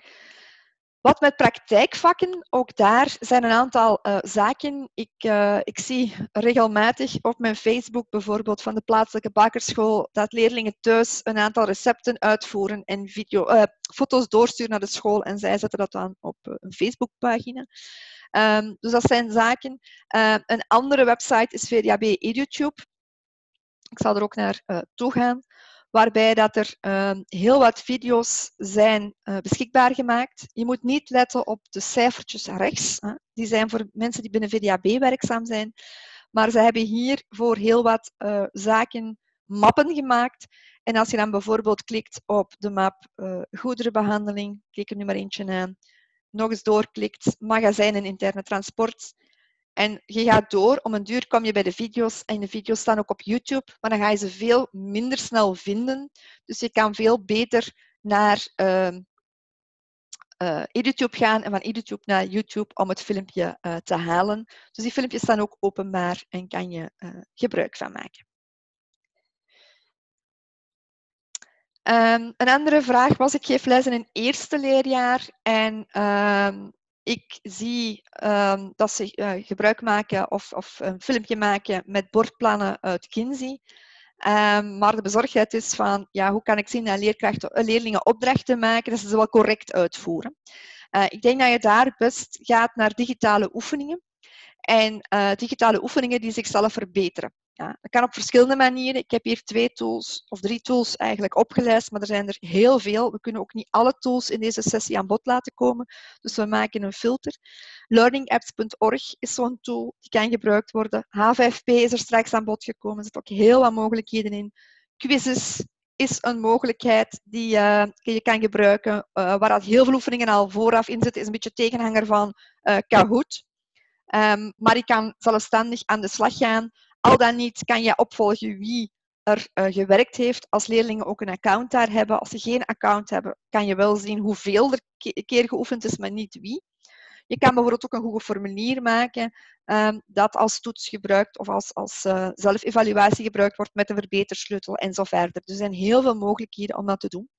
Wat met praktijkvakken, ook daar zijn een aantal uh, zaken. Ik, uh, ik zie regelmatig op mijn Facebook bijvoorbeeld van de plaatselijke bakkerschool dat leerlingen thuis een aantal recepten uitvoeren en video, uh, foto's doorsturen naar de school en zij zetten dat dan op uh, een Facebookpagina. Um, dus dat zijn zaken. Uh, een andere website is V D A B EduTube. Ik zal er ook naar uh, toe gaan. Waarbij dat er uh, heel wat video's zijn uh, beschikbaar gemaakt. Je moet niet letten op de cijfertjes rechts. Hè. Die zijn voor mensen die binnen V D A B werkzaam zijn. Maar ze hebben hier voor heel wat uh, zaken mappen gemaakt. En als je dan bijvoorbeeld klikt op de map uh, goederenbehandeling, klik er nu maar eentje aan. nog eens doorklikt, magazijn en interne transport. En je gaat door, om een duur kom je bij de video's. En de video's staan ook op YouTube, maar dan ga je ze veel minder snel vinden. Dus je kan veel beter naar uh, uh, EduTube gaan en van EduTube naar YouTube om het filmpje uh, te halen. Dus die filmpjes staan ook openbaar en kan je uh, gebruik van maken. Um, een andere vraag was, ik geef les in een eerste leerjaar en um, ik zie um, dat ze uh, gebruik maken of, of een filmpje maken met bordplannen uit Kinsey. Um, maar de bezorgdheid is van, ja, hoe kan ik zien dat leerkrachten, leerlingen opdrachten maken, dat ze ze wel correct uitvoeren. Uh, ik denk dat je daar best gaat naar digitale oefeningen. En uh, digitale oefeningen die zichzelf verbeteren. Ja, dat kan op verschillende manieren. Ik heb hier twee tools, of drie tools eigenlijk opgelijst, maar er zijn er heel veel. We kunnen ook niet alle tools in deze sessie aan bod laten komen. Dus we maken een filter. learning apps punt org is zo'n tool, die kan gebruikt worden. H vijf P is er straks aan bod gekomen, er zitten ook heel wat mogelijkheden in. Quizzes is een mogelijkheid die uh, je kan gebruiken, uh, waar al heel veel oefeningen al vooraf in zitten. Is een beetje tegenhanger van uh, Kahoot. Um, maar je kan zelfstandig aan de slag gaan. Al dan niet kan je opvolgen wie er uh, gewerkt heeft. Als leerlingen ook een account daar hebben. Als ze geen account hebben, kan je wel zien hoeveel er ke keer geoefend is, maar niet wie. Je kan bijvoorbeeld ook een Google formulier maken um, dat als toets gebruikt of als, als uh, zelfevaluatie gebruikt wordt met een verbetersleutel en zo verder. Er zijn heel veel mogelijkheden om dat te doen.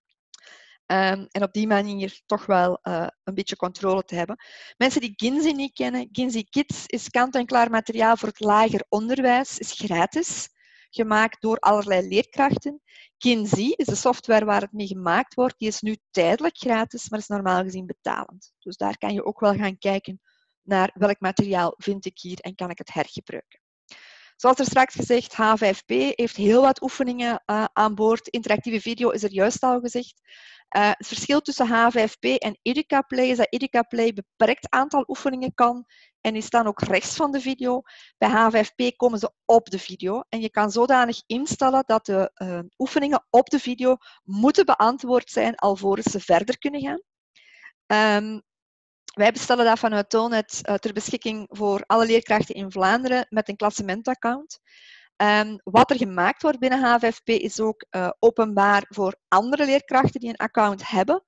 Um, en op die manier toch wel uh, een beetje controle te hebben. Mensen die Kinsey niet kennen, Kinsey Kids is kant-en-klaar materiaal voor het lager onderwijs, is gratis, gemaakt door allerlei leerkrachten. Kinsey is de software waar het mee gemaakt wordt, die is nu tijdelijk gratis, maar is normaal gezien betalend. Dus daar kan je ook wel gaan kijken naar welk materiaal vind ik hier en kan ik het hergebruiken. Zoals er straks gezegd, H vijf P heeft heel wat oefeningen uh, aan boord. Interactieve video is er juist al gezegd. Uh, het verschil tussen H vijf P en EducaPlay is dat EducaPlay een beperkt aantal oefeningen kan en die staan ook rechts van de video. Bij H vijf P komen ze op de video en je kan zodanig instellen dat de uh, oefeningen op de video moeten beantwoord zijn alvorens ze verder kunnen gaan. Um, Wij bestellen dat vanuit Tonet uh, ter beschikking voor alle leerkrachten in Vlaanderen met een klassementaccount. Um, wat er gemaakt wordt binnen H vijf P is ook uh, openbaar voor andere leerkrachten die een account hebben.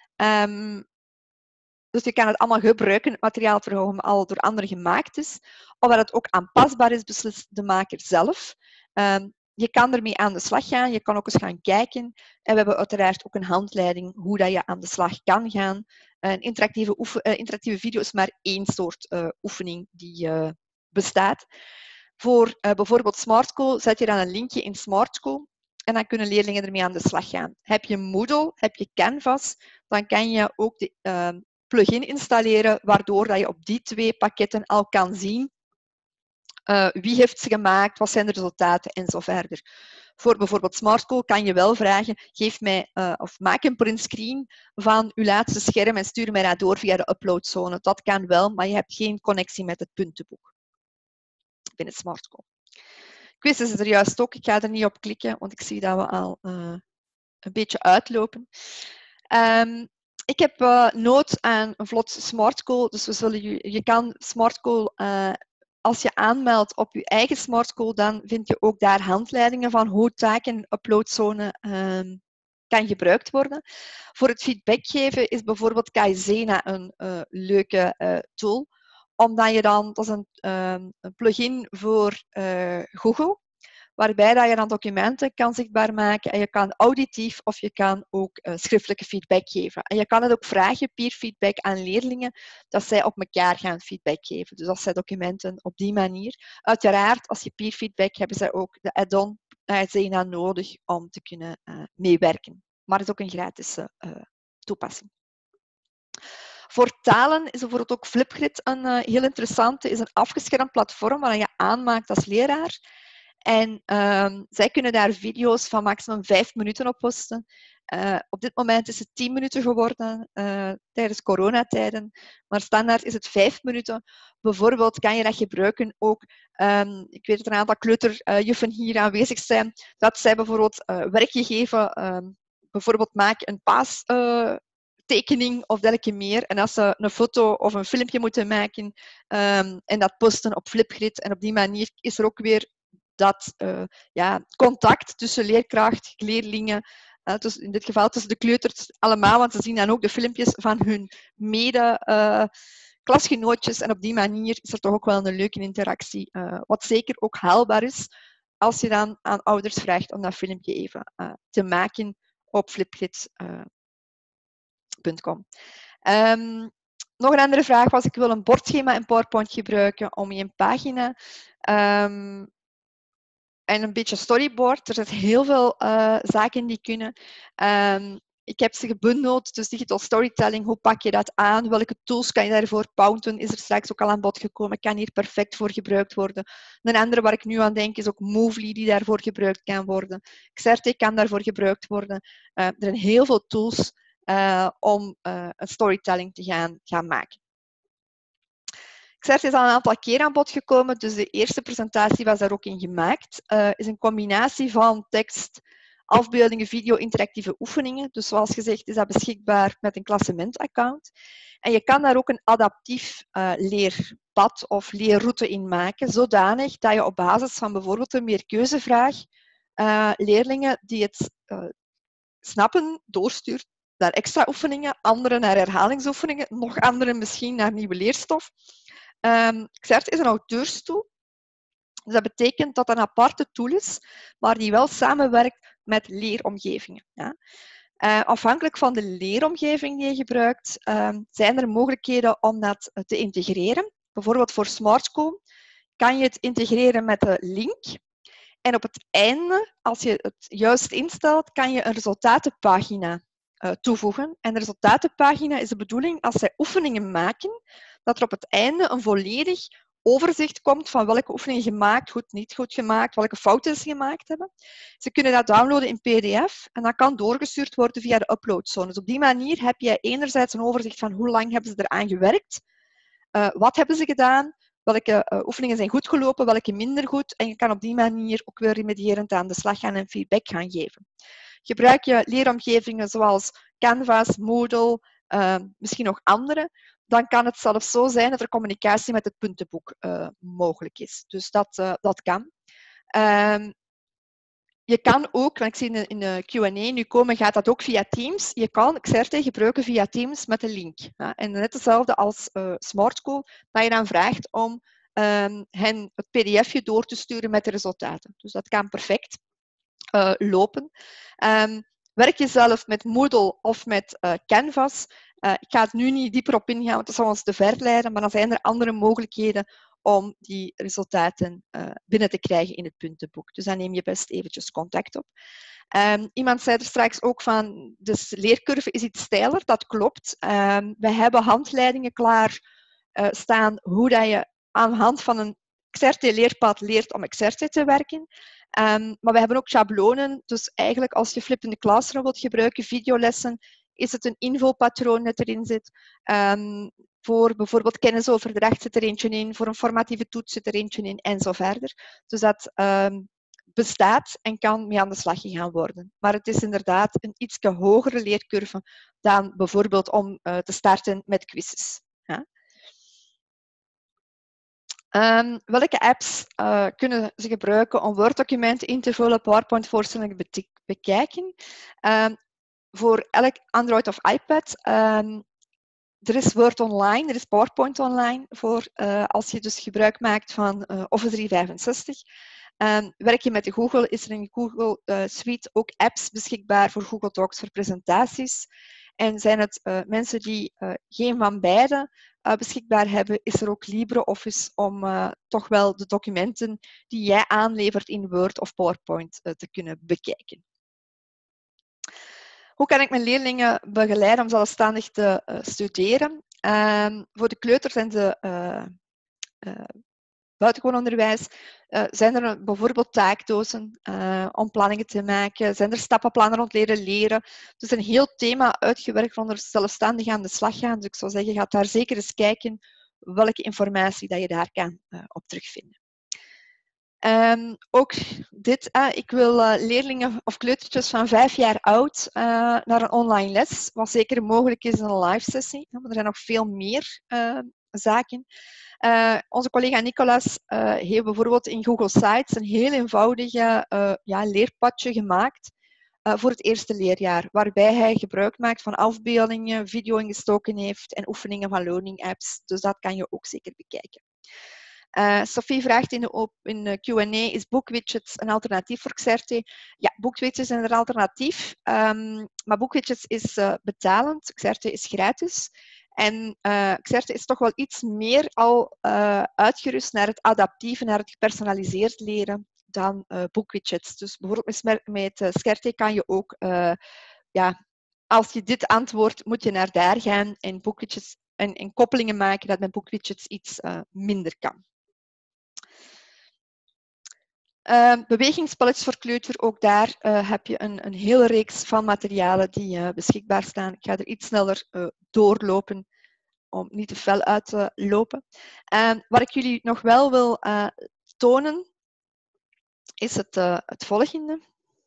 Um, dus je kan het allemaal gebruiken, het materiaal dat al door anderen gemaakt is. Of dat het ook aanpasbaar is, beslist de maker zelf. Um, je kan ermee aan de slag gaan, je kan ook eens gaan kijken. En we hebben uiteraard ook een handleiding hoe dat je aan de slag kan gaan. Een interactieve, oefen, uh, interactieve video is maar één soort uh, oefening die uh, bestaat. Voor uh, bijvoorbeeld Smart School zet je dan een linkje in Smart School en dan kunnen leerlingen ermee aan de slag gaan. Heb je Moodle, heb je Canvas, dan kan je ook de uh, plugin installeren waardoor dat je op die twee pakketten al kan zien uh, wie heeft ze gemaakt, wat zijn de resultaten en zo verder. Voor bijvoorbeeld Smart School kan je wel vragen, geef mij, uh, of maak een printscreen van uw laatste scherm en stuur mij dat door via de uploadzone. Dat kan wel, maar je hebt geen connectie met het puntenboek binnen Smart School. Quiz is er juist ook, ik ga er niet op klikken, want ik zie dat we al uh, een beetje uitlopen. Um, ik heb uh, nood aan een vlot Smart School, dus we zullen je, je kan Smart School, uh, als je aanmeldt op je eigen Smart School, dan vind je ook daar handleidingen van hoe taken in uploadzone um, kan gebruikt worden. Voor het feedback geven is bijvoorbeeld Kaizena een uh, leuke uh, tool, omdat je dan, dat is een, um, een plugin voor uh, Google, waarbij dat je dan documenten kan zichtbaar maken en je kan auditief of je kan ook uh, schriftelijke feedback geven. En je kan het ook vragen, peer feedback aan leerlingen, dat zij op elkaar gaan feedback geven. Dus dat zijn documenten op die manier. Uiteraard, als je peer feedback, hebben zij ook de add-on Kaizena nodig om te kunnen uh, meewerken. Maar het is ook een gratis uh, toepassing. Voor talen is bijvoorbeeld ook Flipgrid een uh, heel interessante, is een afgeschermd platform waar je aanmaakt als leraar. En um, zij kunnen daar video's van maximum vijf minuten op posten. Uh, op dit moment is het tien minuten geworden uh, tijdens coronatijden, maar standaard is het vijf minuten. Bijvoorbeeld kan je dat gebruiken ook, um, ik weet dat er een aantal kleuterjuffen uh, hier aanwezig zijn, dat zij bijvoorbeeld uh, werkje geven, um, bijvoorbeeld maak een paas... Uh, tekening of dergelijke meer. En als ze een foto of een filmpje moeten maken um, en dat posten op Flipgrid. En op die manier is er ook weer dat uh, ja, contact tussen leerkracht, leerlingen, uh, dus in dit geval tussen de kleuters allemaal, want ze zien dan ook de filmpjes van hun mede uh, klasgenootjes. En op die manier is er toch ook wel een leuke interactie, uh, wat zeker ook haalbaar is als je dan aan ouders vraagt om dat filmpje even uh, te maken op flipgrid punt com. Uh, um, nog een andere vraag was, ik wil een bordschema in PowerPoint gebruiken om je een pagina um, en een beetje storyboard. Er zijn heel veel uh, zaken die kunnen. Um, ik heb ze gebundeld, dus digital storytelling, hoe pak je dat aan? Welke tools kan je daarvoor? Pounten is er straks ook al aan bod gekomen, kan hier perfect voor gebruikt worden. Een andere waar ik nu aan denk is ook Movely, die daarvoor gebruikt kan worden. Xerte kan daarvoor gebruikt worden. Uh, er zijn heel veel tools uh, om uh, een storytelling te gaan, gaan maken. Xerte is al een aantal keer aan bod gekomen, dus de eerste presentatie was daar ook in gemaakt. Het uh, is een combinatie van tekst, afbeeldingen, video, interactieve oefeningen. Dus zoals gezegd is dat beschikbaar met een klassementaccount. En je kan daar ook een adaptief uh, leerpad of leerroute in maken, zodanig dat je op basis van bijvoorbeeld een meerkeuzevraag uh, leerlingen die het uh, snappen doorstuurt naar extra oefeningen, anderen naar herhalingsoefeningen, nog anderen misschien naar nieuwe leerstof. Um, Xerte is een auteurstoel. Dus dat betekent dat dat een aparte tool is, maar die wel samenwerkt met leeromgevingen. Ja. Uh, afhankelijk van de leeromgeving die je gebruikt, um, zijn er mogelijkheden om dat te integreren. Bijvoorbeeld voor Smart School kan je het integreren met de link. En op het einde, als je het juist instelt, kan je een resultatenpagina uh, toevoegen. En de resultatenpagina is de bedoeling, als zij oefeningen maken, dat er op het einde een volledig overzicht komt van welke oefeningen gemaakt, goed, niet goed gemaakt, welke fouten ze gemaakt hebben. Ze kunnen dat downloaden in P D F en dat kan doorgestuurd worden via de uploadzone. Dus op die manier heb je enerzijds een overzicht van hoe lang hebben ze eraan gewerkt, uh, wat hebben ze gedaan, welke uh, oefeningen zijn goed gelopen, welke minder goed, en je kan op die manier ook weer remedierend aan de slag gaan en feedback gaan geven. Gebruik je leeromgevingen zoals Canvas, Moodle, uh, misschien nog andere, dan kan het zelfs zo zijn dat er communicatie met het puntenboek uh, mogelijk is. Dus dat, uh, dat kan. Um, je kan ook, want ik zie in de Q en A nu komen, gaat dat ook via Teams. Je kan Xerte gebruiken via Teams met een link. Ja, en net hetzelfde als uh, Smart School, dat je dan vraagt om um, hen het P D F'je door te sturen met de resultaten. Dus dat kan perfect uh, lopen. Um, werk je zelf met Moodle of met uh, Canvas? Uh, ik ga het nu niet dieper op ingaan, want dat zal ons te ver leiden, maar dan zijn er andere mogelijkheden om die resultaten uh, binnen te krijgen in het puntenboek. Dus dan neem je best eventjes contact op. Um, iemand zei er straks ook van, de leercurve is iets steiler, dat klopt. Um, we hebben handleidingen klaar uh, staan hoe dat je aan de hand van een Xerte-leerpad leert om Xerte te werken. Um, maar we hebben ook schablonen, dus eigenlijk als je Flip in the Classroom wilt gebruiken, videolessen, is het een infopatroon dat erin zit. Um, voor bijvoorbeeld kennisoverdracht zit er eentje in, voor een formatieve toets zit er eentje in en zo verder. Dus dat um, bestaat en kan mee aan de slag gegaan worden. Maar het is inderdaad een iets hogere leercurve dan bijvoorbeeld om uh, te starten met quizzes. Ja. Um, welke apps uh, kunnen ze gebruiken om Word-documenten in te vullen, PowerPoint-voorstellingen be bekijken? Um, voor elk Android of iPad. Um, er is Word Online, er is PowerPoint Online voor uh, als je dus gebruik maakt van uh, Office driehonderdvijfenzestig. Um, werk je met de Google, is er in Google uh, Suite ook apps beschikbaar voor Google Docs voor presentaties. En zijn het uh, mensen die uh, geen van beide uh, beschikbaar hebben, is er ook LibreOffice om uh, toch wel de documenten die jij aanlevert in Word of PowerPoint uh, te kunnen bekijken. Hoe kan ik mijn leerlingen begeleiden om zelfstandig te uh, studeren? Um, voor de kleuters en de uh, uh, buitengewoon onderwijs uh, zijn er bijvoorbeeld taakdozen uh, om planningen te maken. Zijn er stappenplannen rond leren leren. Dus een heel thema uitgewerkt rond zelfstandig aan de slag gaan. Dus ik zou zeggen, ga daar zeker eens kijken welke informatie dat je daar kan uh, op terugvinden. Um, ook dit, uh, ik wil uh, leerlingen of kleutertjes van vijf jaar oud uh, naar een online les, wat zeker mogelijk is in een live sessie. Maar er zijn nog veel meer uh, zaken. Uh, onze collega Nicolas uh, heeft bijvoorbeeld in Google Sites een heel eenvoudige uh, ja, leerpadje gemaakt uh, voor het eerste leerjaar, waarbij hij gebruik maakt van afbeeldingen, video ingestoken heeft en oefeningen van learning apps. Dus dat kan je ook zeker bekijken. Uh, Sophie vraagt in de, in de Q en A, is BookWidgets een alternatief voor Xerte? Ja, BookWidgets zijn een alternatief, um, maar BookWidgets is uh, betalend, Xerte is gratis. En uh, Xerte is toch wel iets meer al uh, uitgerust naar het adaptieve, naar het gepersonaliseerd leren dan uh, BookWidgets. Dus bijvoorbeeld met, met uh, Xerte kan je ook, uh, ja, als je dit antwoordt, moet je naar daar gaan en BookWidgets en, en koppelingen maken dat met BookWidgets iets uh, minder kan. Uh, bewegingsspelletjes voor kleuter, ook daar uh, heb je een, een hele reeks van materialen die uh, beschikbaar staan. Ik ga er iets sneller uh, doorlopen om niet te fel uit te lopen. Uh, wat ik jullie nog wel wil uh, tonen, is het, uh, het volgende.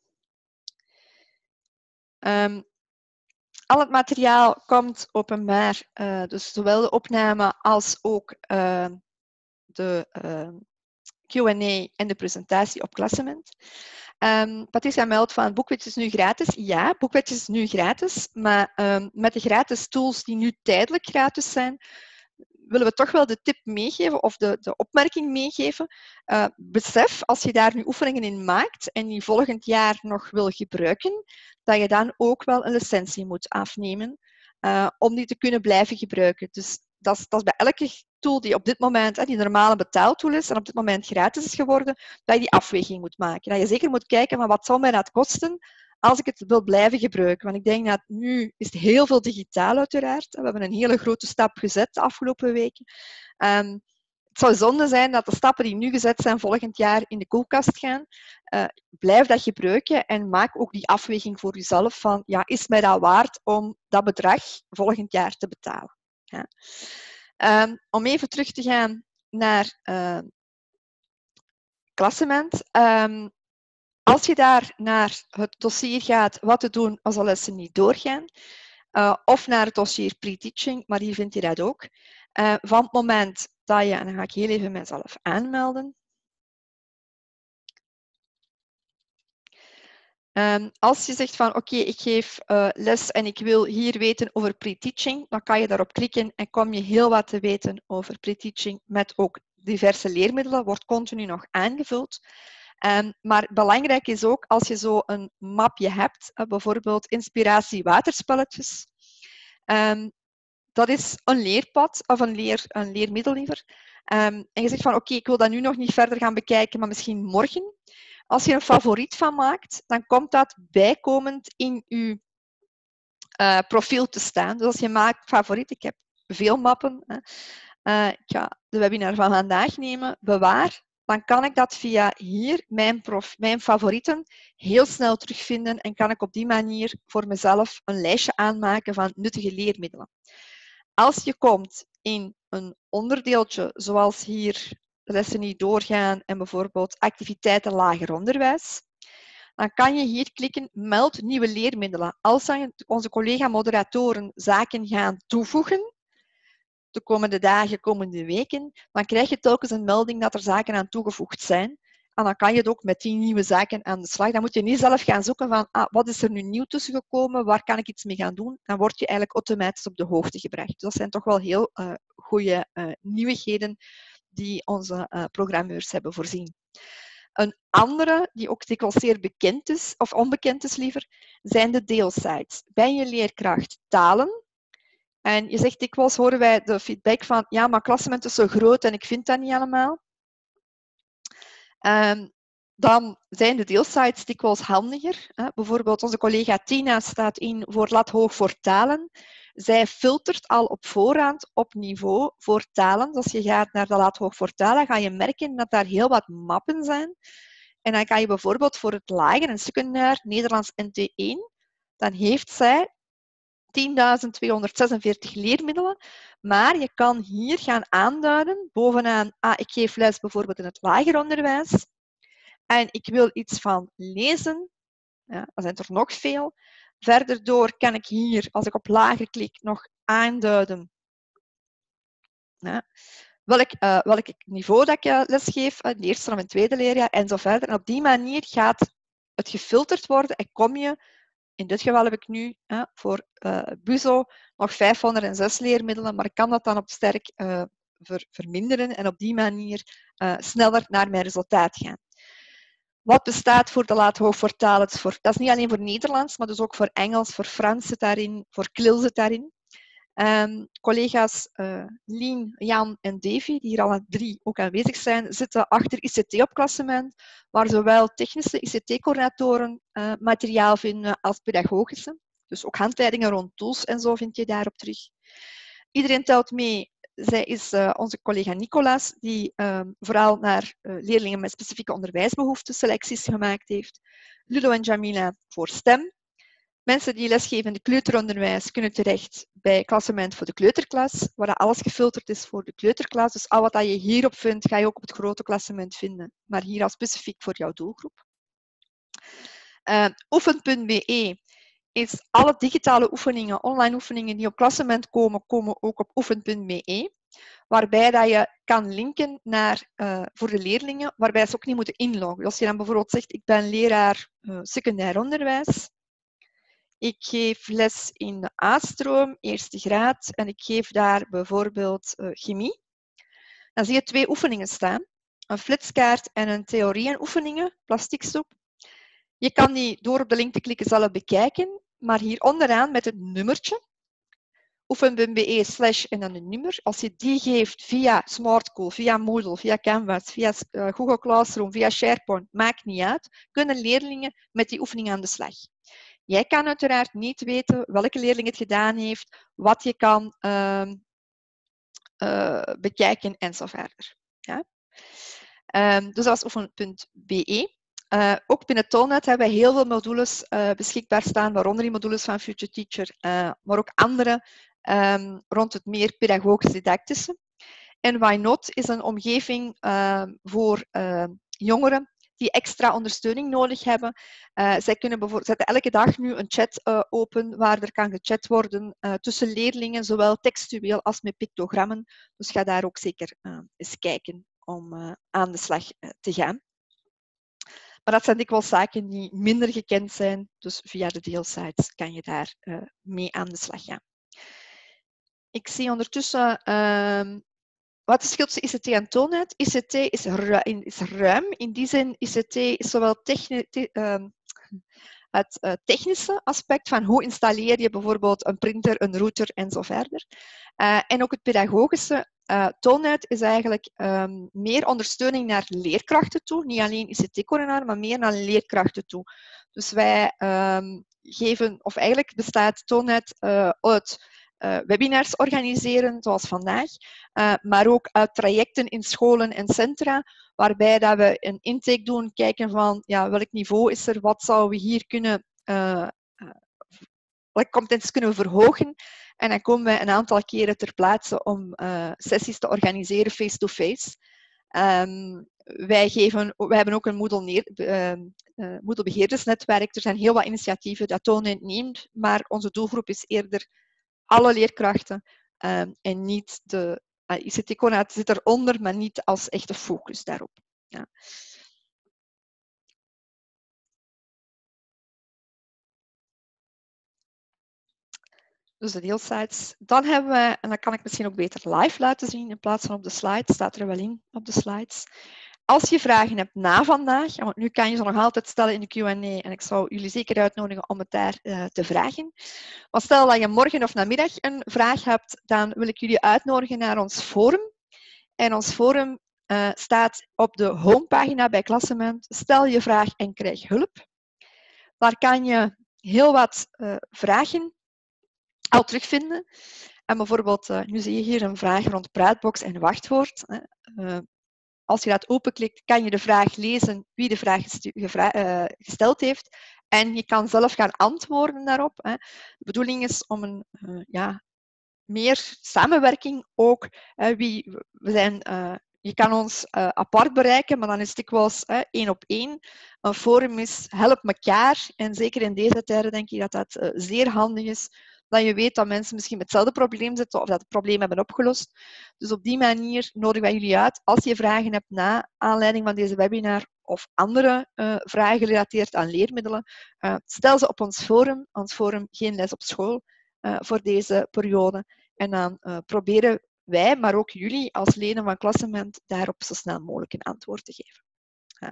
Um, al het materiaal komt openbaar, uh, dus zowel de opname als ook uh, de uh, Q en A en de presentatie op Klassement. Um, Patricia meldt van BookWidgets is nu gratis. Ja, BookWidgets is nu gratis, maar um, met de gratis tools die nu tijdelijk gratis zijn, willen we toch wel de tip meegeven of de, de opmerking meegeven. Uh, besef, als je daar nu oefeningen in maakt en die volgend jaar nog wil gebruiken, dat je dan ook wel een licentie moet afnemen uh, om die te kunnen blijven gebruiken. Dus dat is, dat is bij elke tool die op dit moment, hè, die normale betaaltool is en op dit moment gratis is geworden, dat je die afweging moet maken. Dat je zeker moet kijken van wat zal mij dat kosten als ik het wil blijven gebruiken. Want ik denk dat nu is het heel veel digitaal uiteraard. We hebben een hele grote stap gezet de afgelopen weken. Um, het zou zonde zijn dat de stappen die nu gezet zijn volgend jaar in de koelkast gaan. Uh, blijf dat gebruiken en maak ook die afweging voor jezelf van, ja, is mij dat waard om dat bedrag volgend jaar te betalen? Ja. Um, om even terug te gaan naar uh, Klassement. Um, als je daar naar het dossier gaat, wat te doen als de lessen niet doorgaan, uh, of naar het dossier pre-teaching, maar hier vind je dat ook. Uh, van het moment dat je, en dan ga ik heel even mezelf aanmelden. Um, als je zegt van oké, okay, ik geef uh, les en ik wil hier weten over pre-teaching, dan kan je daarop klikken en kom je heel wat te weten over pre-teaching met ook diverse leermiddelen, wordt continu nog aangevuld. Um, maar belangrijk is ook als je zo een mapje hebt, uh, bijvoorbeeld inspiratie waterspelletjes. Um, dat is een leerpad of een, leer, een leermiddel liever. Um, en je zegt van oké, okay, ik wil dat nu nog niet verder gaan bekijken, maar misschien morgen. Als je een favoriet van maakt, dan komt dat bijkomend in je uh, profiel te staan. Dus als je maakt favoriet, ik heb veel mappen. Hè. Uh, ik ga de webinar van vandaag nemen, bewaar. Dan kan ik dat via hier, mijn, prof, mijn favorieten, heel snel terugvinden en kan ik op die manier voor mezelf een lijstje aanmaken van nuttige leermiddelen. Als je komt in een onderdeeltje, zoals hier lessen niet doorgaan en bijvoorbeeld activiteiten lager onderwijs, dan kan je hier klikken, meld nieuwe leermiddelen. Als onze collega-moderatoren zaken gaan toevoegen, de komende dagen, komende weken, dan krijg je telkens een melding dat er zaken aan toegevoegd zijn. En dan kan je het ook met die nieuwe zaken aan de slag. Dan moet je niet zelf gaan zoeken van, ah, wat is er nu nieuw tussengekomen, waar kan ik iets mee gaan doen? Dan word je eigenlijk automatisch op de hoogte gebracht. Dus dat zijn toch wel heel uh, goede uh, nieuwigheden die onze uh, programmeurs hebben voorzien. Een andere, die ook dikwijls zeer bekend is, of onbekend is liever, zijn de deelsites. Ben je leerkracht talen? En je zegt dikwijls, horen wij de feedback van, ja, maar Klassement is zo groot en ik vind dat niet allemaal. Um, dan zijn de deelsites dikwijls handiger. Hè. Bijvoorbeeld onze collega Tina staat in voor Lat Hoog voor Talen. Zij filtert al op voorhand op niveau voor talen. Dus als je gaat naar de Lat Hoog voor Talen, ga je merken dat daar heel wat mappen zijn. En dan kan je bijvoorbeeld voor het lager en secundair Nederlands N T één, dan heeft zij tienduizend tweehonderdzesenveertig leermiddelen, maar je kan hier gaan aanduiden, bovenaan, ah, ik geef les bijvoorbeeld in het lager onderwijs, en ik wil iets van lezen, ja, dan zijn er nog veel. Verder door kan ik hier, als ik op lager klik, nog aanduiden ja, welk, uh, welk niveau dat ik uh, lesgeef, uh, het eerste of het tweede leerjaar en zo verder. En op die manier gaat het gefilterd worden en kom je, in dit geval heb ik nu uh, voor uh, Buzo nog vijfhonderdzes leermiddelen, maar ik kan dat dan op sterk uh, ver, verminderen en op die manier uh, sneller naar mijn resultaat gaan. Wat bestaat voor de laat-hoogvoortaal? Dat is niet alleen voor Nederlands, maar dus ook voor Engels, voor Frans zit daarin, voor Klil zit daarin. Um, collega's uh, Lien, Jan en Davy, die hier al drie ook aanwezig zijn, zitten achter I C T op klassement, waar zowel technische I C T-coördinatoren uh, materiaal vinden als pedagogische. Dus ook handleidingen rond tools en zo vind je daarop terug. Iedereen telt mee. Zij is uh, onze collega Nicolas, die um, vooral naar uh, leerlingen met specifieke onderwijsbehoeften selecties gemaakt heeft. Ludo en Jamila voor STEM. Mensen die lesgeven in het kleuteronderwijs kunnen terecht bij klassement voor de kleuterklas, waar alles gefilterd is voor de kleuterklas. Dus al wat je hierop vindt, ga je ook op het grote klassement vinden, maar hier al specifiek voor jouw doelgroep. Uh, oefen punt b e is alle digitale oefeningen, online oefeningen die op klassement komen, komen ook op oefen punt b e. Waarbij dat je kan linken naar, uh, voor de leerlingen, waarbij ze ook niet moeten inloggen. Als je dan bijvoorbeeld zegt, ik ben leraar uh, secundair onderwijs, ik geef les in de A-stroom, eerste graad, en ik geef daar bijvoorbeeld uh, chemie. Dan zie je twee oefeningen staan. Een flitskaart en een theorie en oefeningen, plastieksoep. Je kan die door op de link te klikken zelf bekijken, maar hier onderaan met het nummertje, oefen punt b e slash en dan een nummer. Als je die geeft via SmartCool, via Moodle, via Canvas, via uh, Google Classroom, via SharePoint, maakt niet uit, kunnen leerlingen met die oefening aan de slag. Jij kan uiteraard niet weten welke leerling het gedaan heeft, wat je kan uh, uh, bekijken en zo verder. Ja? Um, dus dat was oefen punt b e. Uh, ook binnen Toolnet hebben we heel veel modules uh, beschikbaar staan, waaronder die modules van Future Teacher, uh, maar ook andere um, rond het meer pedagogisch-didactische. En Why Not is een omgeving uh, voor uh, jongeren die extra ondersteuning nodig hebben. Uh, zij kunnen bijvoorbeeld zetten elke dag nu een chat uh, open waar er kan gechat worden uh, tussen leerlingen, zowel textueel als met pictogrammen. Dus ga daar ook zeker uh, eens kijken om uh, aan de slag uh, te gaan. Maar dat zijn dikwijls zaken die minder gekend zijn, dus via de deelsites kan je daar uh, mee aan de slag gaan. Ik zie ondertussen uh, wat is het verschil tussen I C T en Toolnet? I C T is, ru is ruim. In die zin, I C T is zowel techni te uh, het uh, technische aspect van hoe installeer je bijvoorbeeld een printer, een router en zo verder. Uh, en ook het pedagogische. Uh, Toolnet is eigenlijk um, meer ondersteuning naar leerkrachten toe. Niet alleen I C T-coördinator, maar meer naar leerkrachten toe. Dus wij um, geven, of eigenlijk bestaat Toolnet uh, uit Uh, webinars organiseren, zoals vandaag, uh, maar ook uit trajecten in scholen en centra, waarbij dat we een intake doen, kijken van ja, welk niveau is er, wat zouden we hier kunnen, uh, uh, welke competenties kunnen we verhogen. En dan komen we een aantal keren ter plaatse om uh, sessies te organiseren face-to-face. Um, wij, geven, wij hebben ook een Moodle, neer, uh, uh, Moodle beheerdersnetwerk. Er zijn heel wat initiatieven dat Toolnet neemt, maar onze doelgroep is eerder alle leerkrachten um, en niet de uh, I C T-coördinator zit eronder, maar niet als echte focus daarop. Ja. Dus de deelsites. Dan hebben we, en dat kan ik misschien ook beter live laten zien in plaats van op de slides, staat er wel in op de slides. Als je vragen hebt na vandaag, want nu kan je ze nog altijd stellen in de Q en A en ik zou jullie zeker uitnodigen om het daar uh, te vragen. Maar stel dat je morgen of namiddag een vraag hebt, dan wil ik jullie uitnodigen naar ons forum. En ons forum uh, staat op de homepagina bij Klassement. Stel je vraag en krijg hulp. Daar kan je heel wat uh, vragen al terugvinden. En bijvoorbeeld, uh, nu zie je hier een vraag rond praatbox en wachtwoord. Uh, Als je dat openklikt, kan je de vraag lezen wie de vraag gesteld heeft. En je kan zelf gaan antwoorden daarop. De bedoeling is om een uh, ja, meer samenwerking ook. Wie, we zijn uh, je kan ons uh, apart bereiken, maar dan is het dikwijls uh, één op één. Een forum is help elkaar. En zeker in deze tijden denk ik dat dat uh, zeer handig is. Dat je weet dat mensen misschien met hetzelfde probleem zitten of dat het probleem hebben opgelost. Dus op die manier nodigen wij jullie uit. Als je vragen hebt na aanleiding van deze webinar of andere uh, vragen gerelateerd aan leermiddelen, uh, stel ze op ons forum. Ons forum Geen Les op School uh, voor deze periode. En dan uh, proberen wij, maar ook jullie als leden van Klassement, daarop zo snel mogelijk een antwoord te geven. Ja.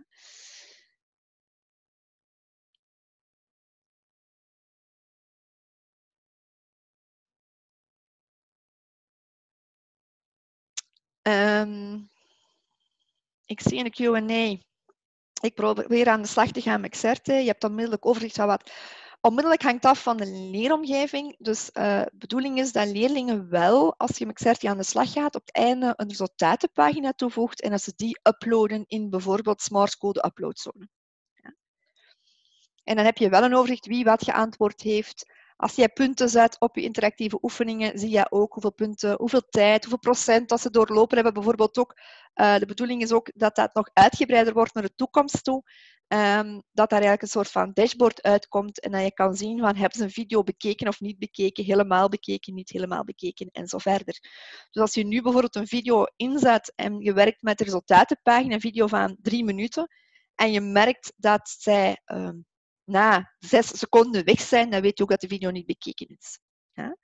Um, ik zie in de Q en A, ik probeer aan de slag te gaan met Xerte. Je hebt onmiddellijk overzicht van wat. Onmiddellijk hangt af van de leeromgeving. Dus de uh, bedoeling is dat leerlingen wel, als je met Xerte aan de slag gaat, op het einde een resultatenpagina toevoegt en dat ze die uploaden in bijvoorbeeld Smart Code uploadzone. Ja. En dan heb je wel een overzicht wie wat geantwoord heeft. Als jij punten zet op je interactieve oefeningen, zie je ook hoeveel punten, hoeveel tijd, hoeveel procent dat ze doorlopen hebben. Bijvoorbeeld ook, uh, de bedoeling is ook dat dat nog uitgebreider wordt naar de toekomst toe. Um, dat daar eigenlijk een soort van dashboard uitkomt en dat je kan zien van hebben ze een video bekeken of niet bekeken, helemaal bekeken, niet helemaal bekeken en zo verder. Dus als je nu bijvoorbeeld een video inzet en je werkt met de resultatenpagina, een video van drie minuten, en je merkt dat zij um, na zes seconden weg zijn, dan weet je ook dat de video niet bekeken is. Ja?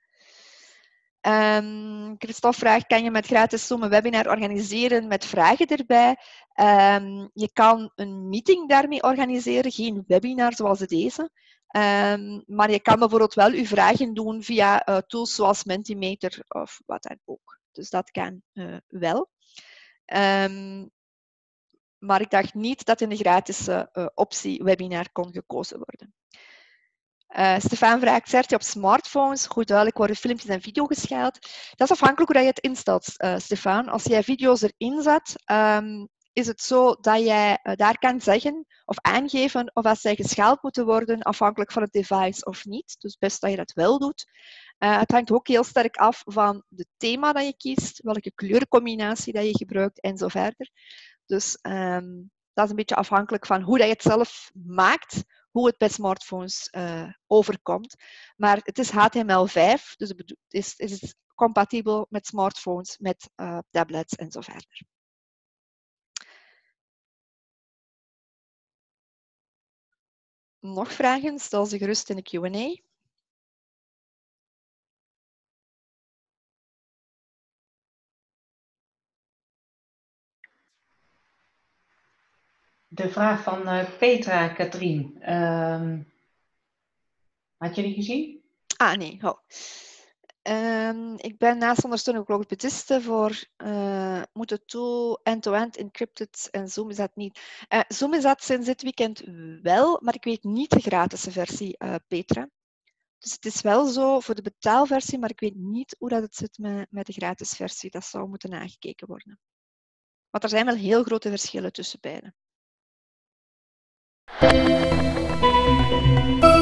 Um, Christophe vraagt, kan je met gratis Zoom een webinar organiseren met vragen erbij? Um, je kan een meeting daarmee organiseren, geen webinar zoals deze. Um, maar je kan bijvoorbeeld wel je vragen doen via uh, tools zoals Mentimeter of wat dan ook. Dus dat kan uh, wel. Um, maar ik dacht niet dat in de gratis uh, optie webinar kon gekozen worden. Uh, Stefan vraagt, Xerte op smartphones, goed duidelijk worden filmpjes en video geschaald. Dat is afhankelijk hoe je het instelt, uh, Stefan. Als jij video's erin zet, um, is het zo dat jij uh, daar kan zeggen of aangeven of als zij geschaald moeten worden, afhankelijk van het device of niet. Dus best dat je dat wel doet. Uh, het hangt ook heel sterk af van het thema dat je kiest, welke kleurencombinatie dat je gebruikt en zo verder. Dus um, dat is een beetje afhankelijk van hoe dat je het zelf maakt, hoe het bij smartphones uh, overkomt. Maar het is H T M L vijf, dus het is, is compatibel met smartphones, met uh, tablets en zo verder. Nog vragen? Stel ze gerust in de Q en A. De vraag van uh, Petra Katrien. Uh, had je die gezien? Ah, nee. Oh. Um, ik ben naast ondersteuning ook logopediste voor uh, moet het tool end-to-end encrypted en Zoom is dat niet. Uh, Zoom is dat sinds dit weekend wel, maar ik weet niet de gratis versie, uh, Petra. Dus het is wel zo voor de betaalversie, maar ik weet niet hoe dat het zit met, met de gratis versie. Dat zou moeten nagekeken worden. Want er zijn wel heel grote verschillen tussen beiden.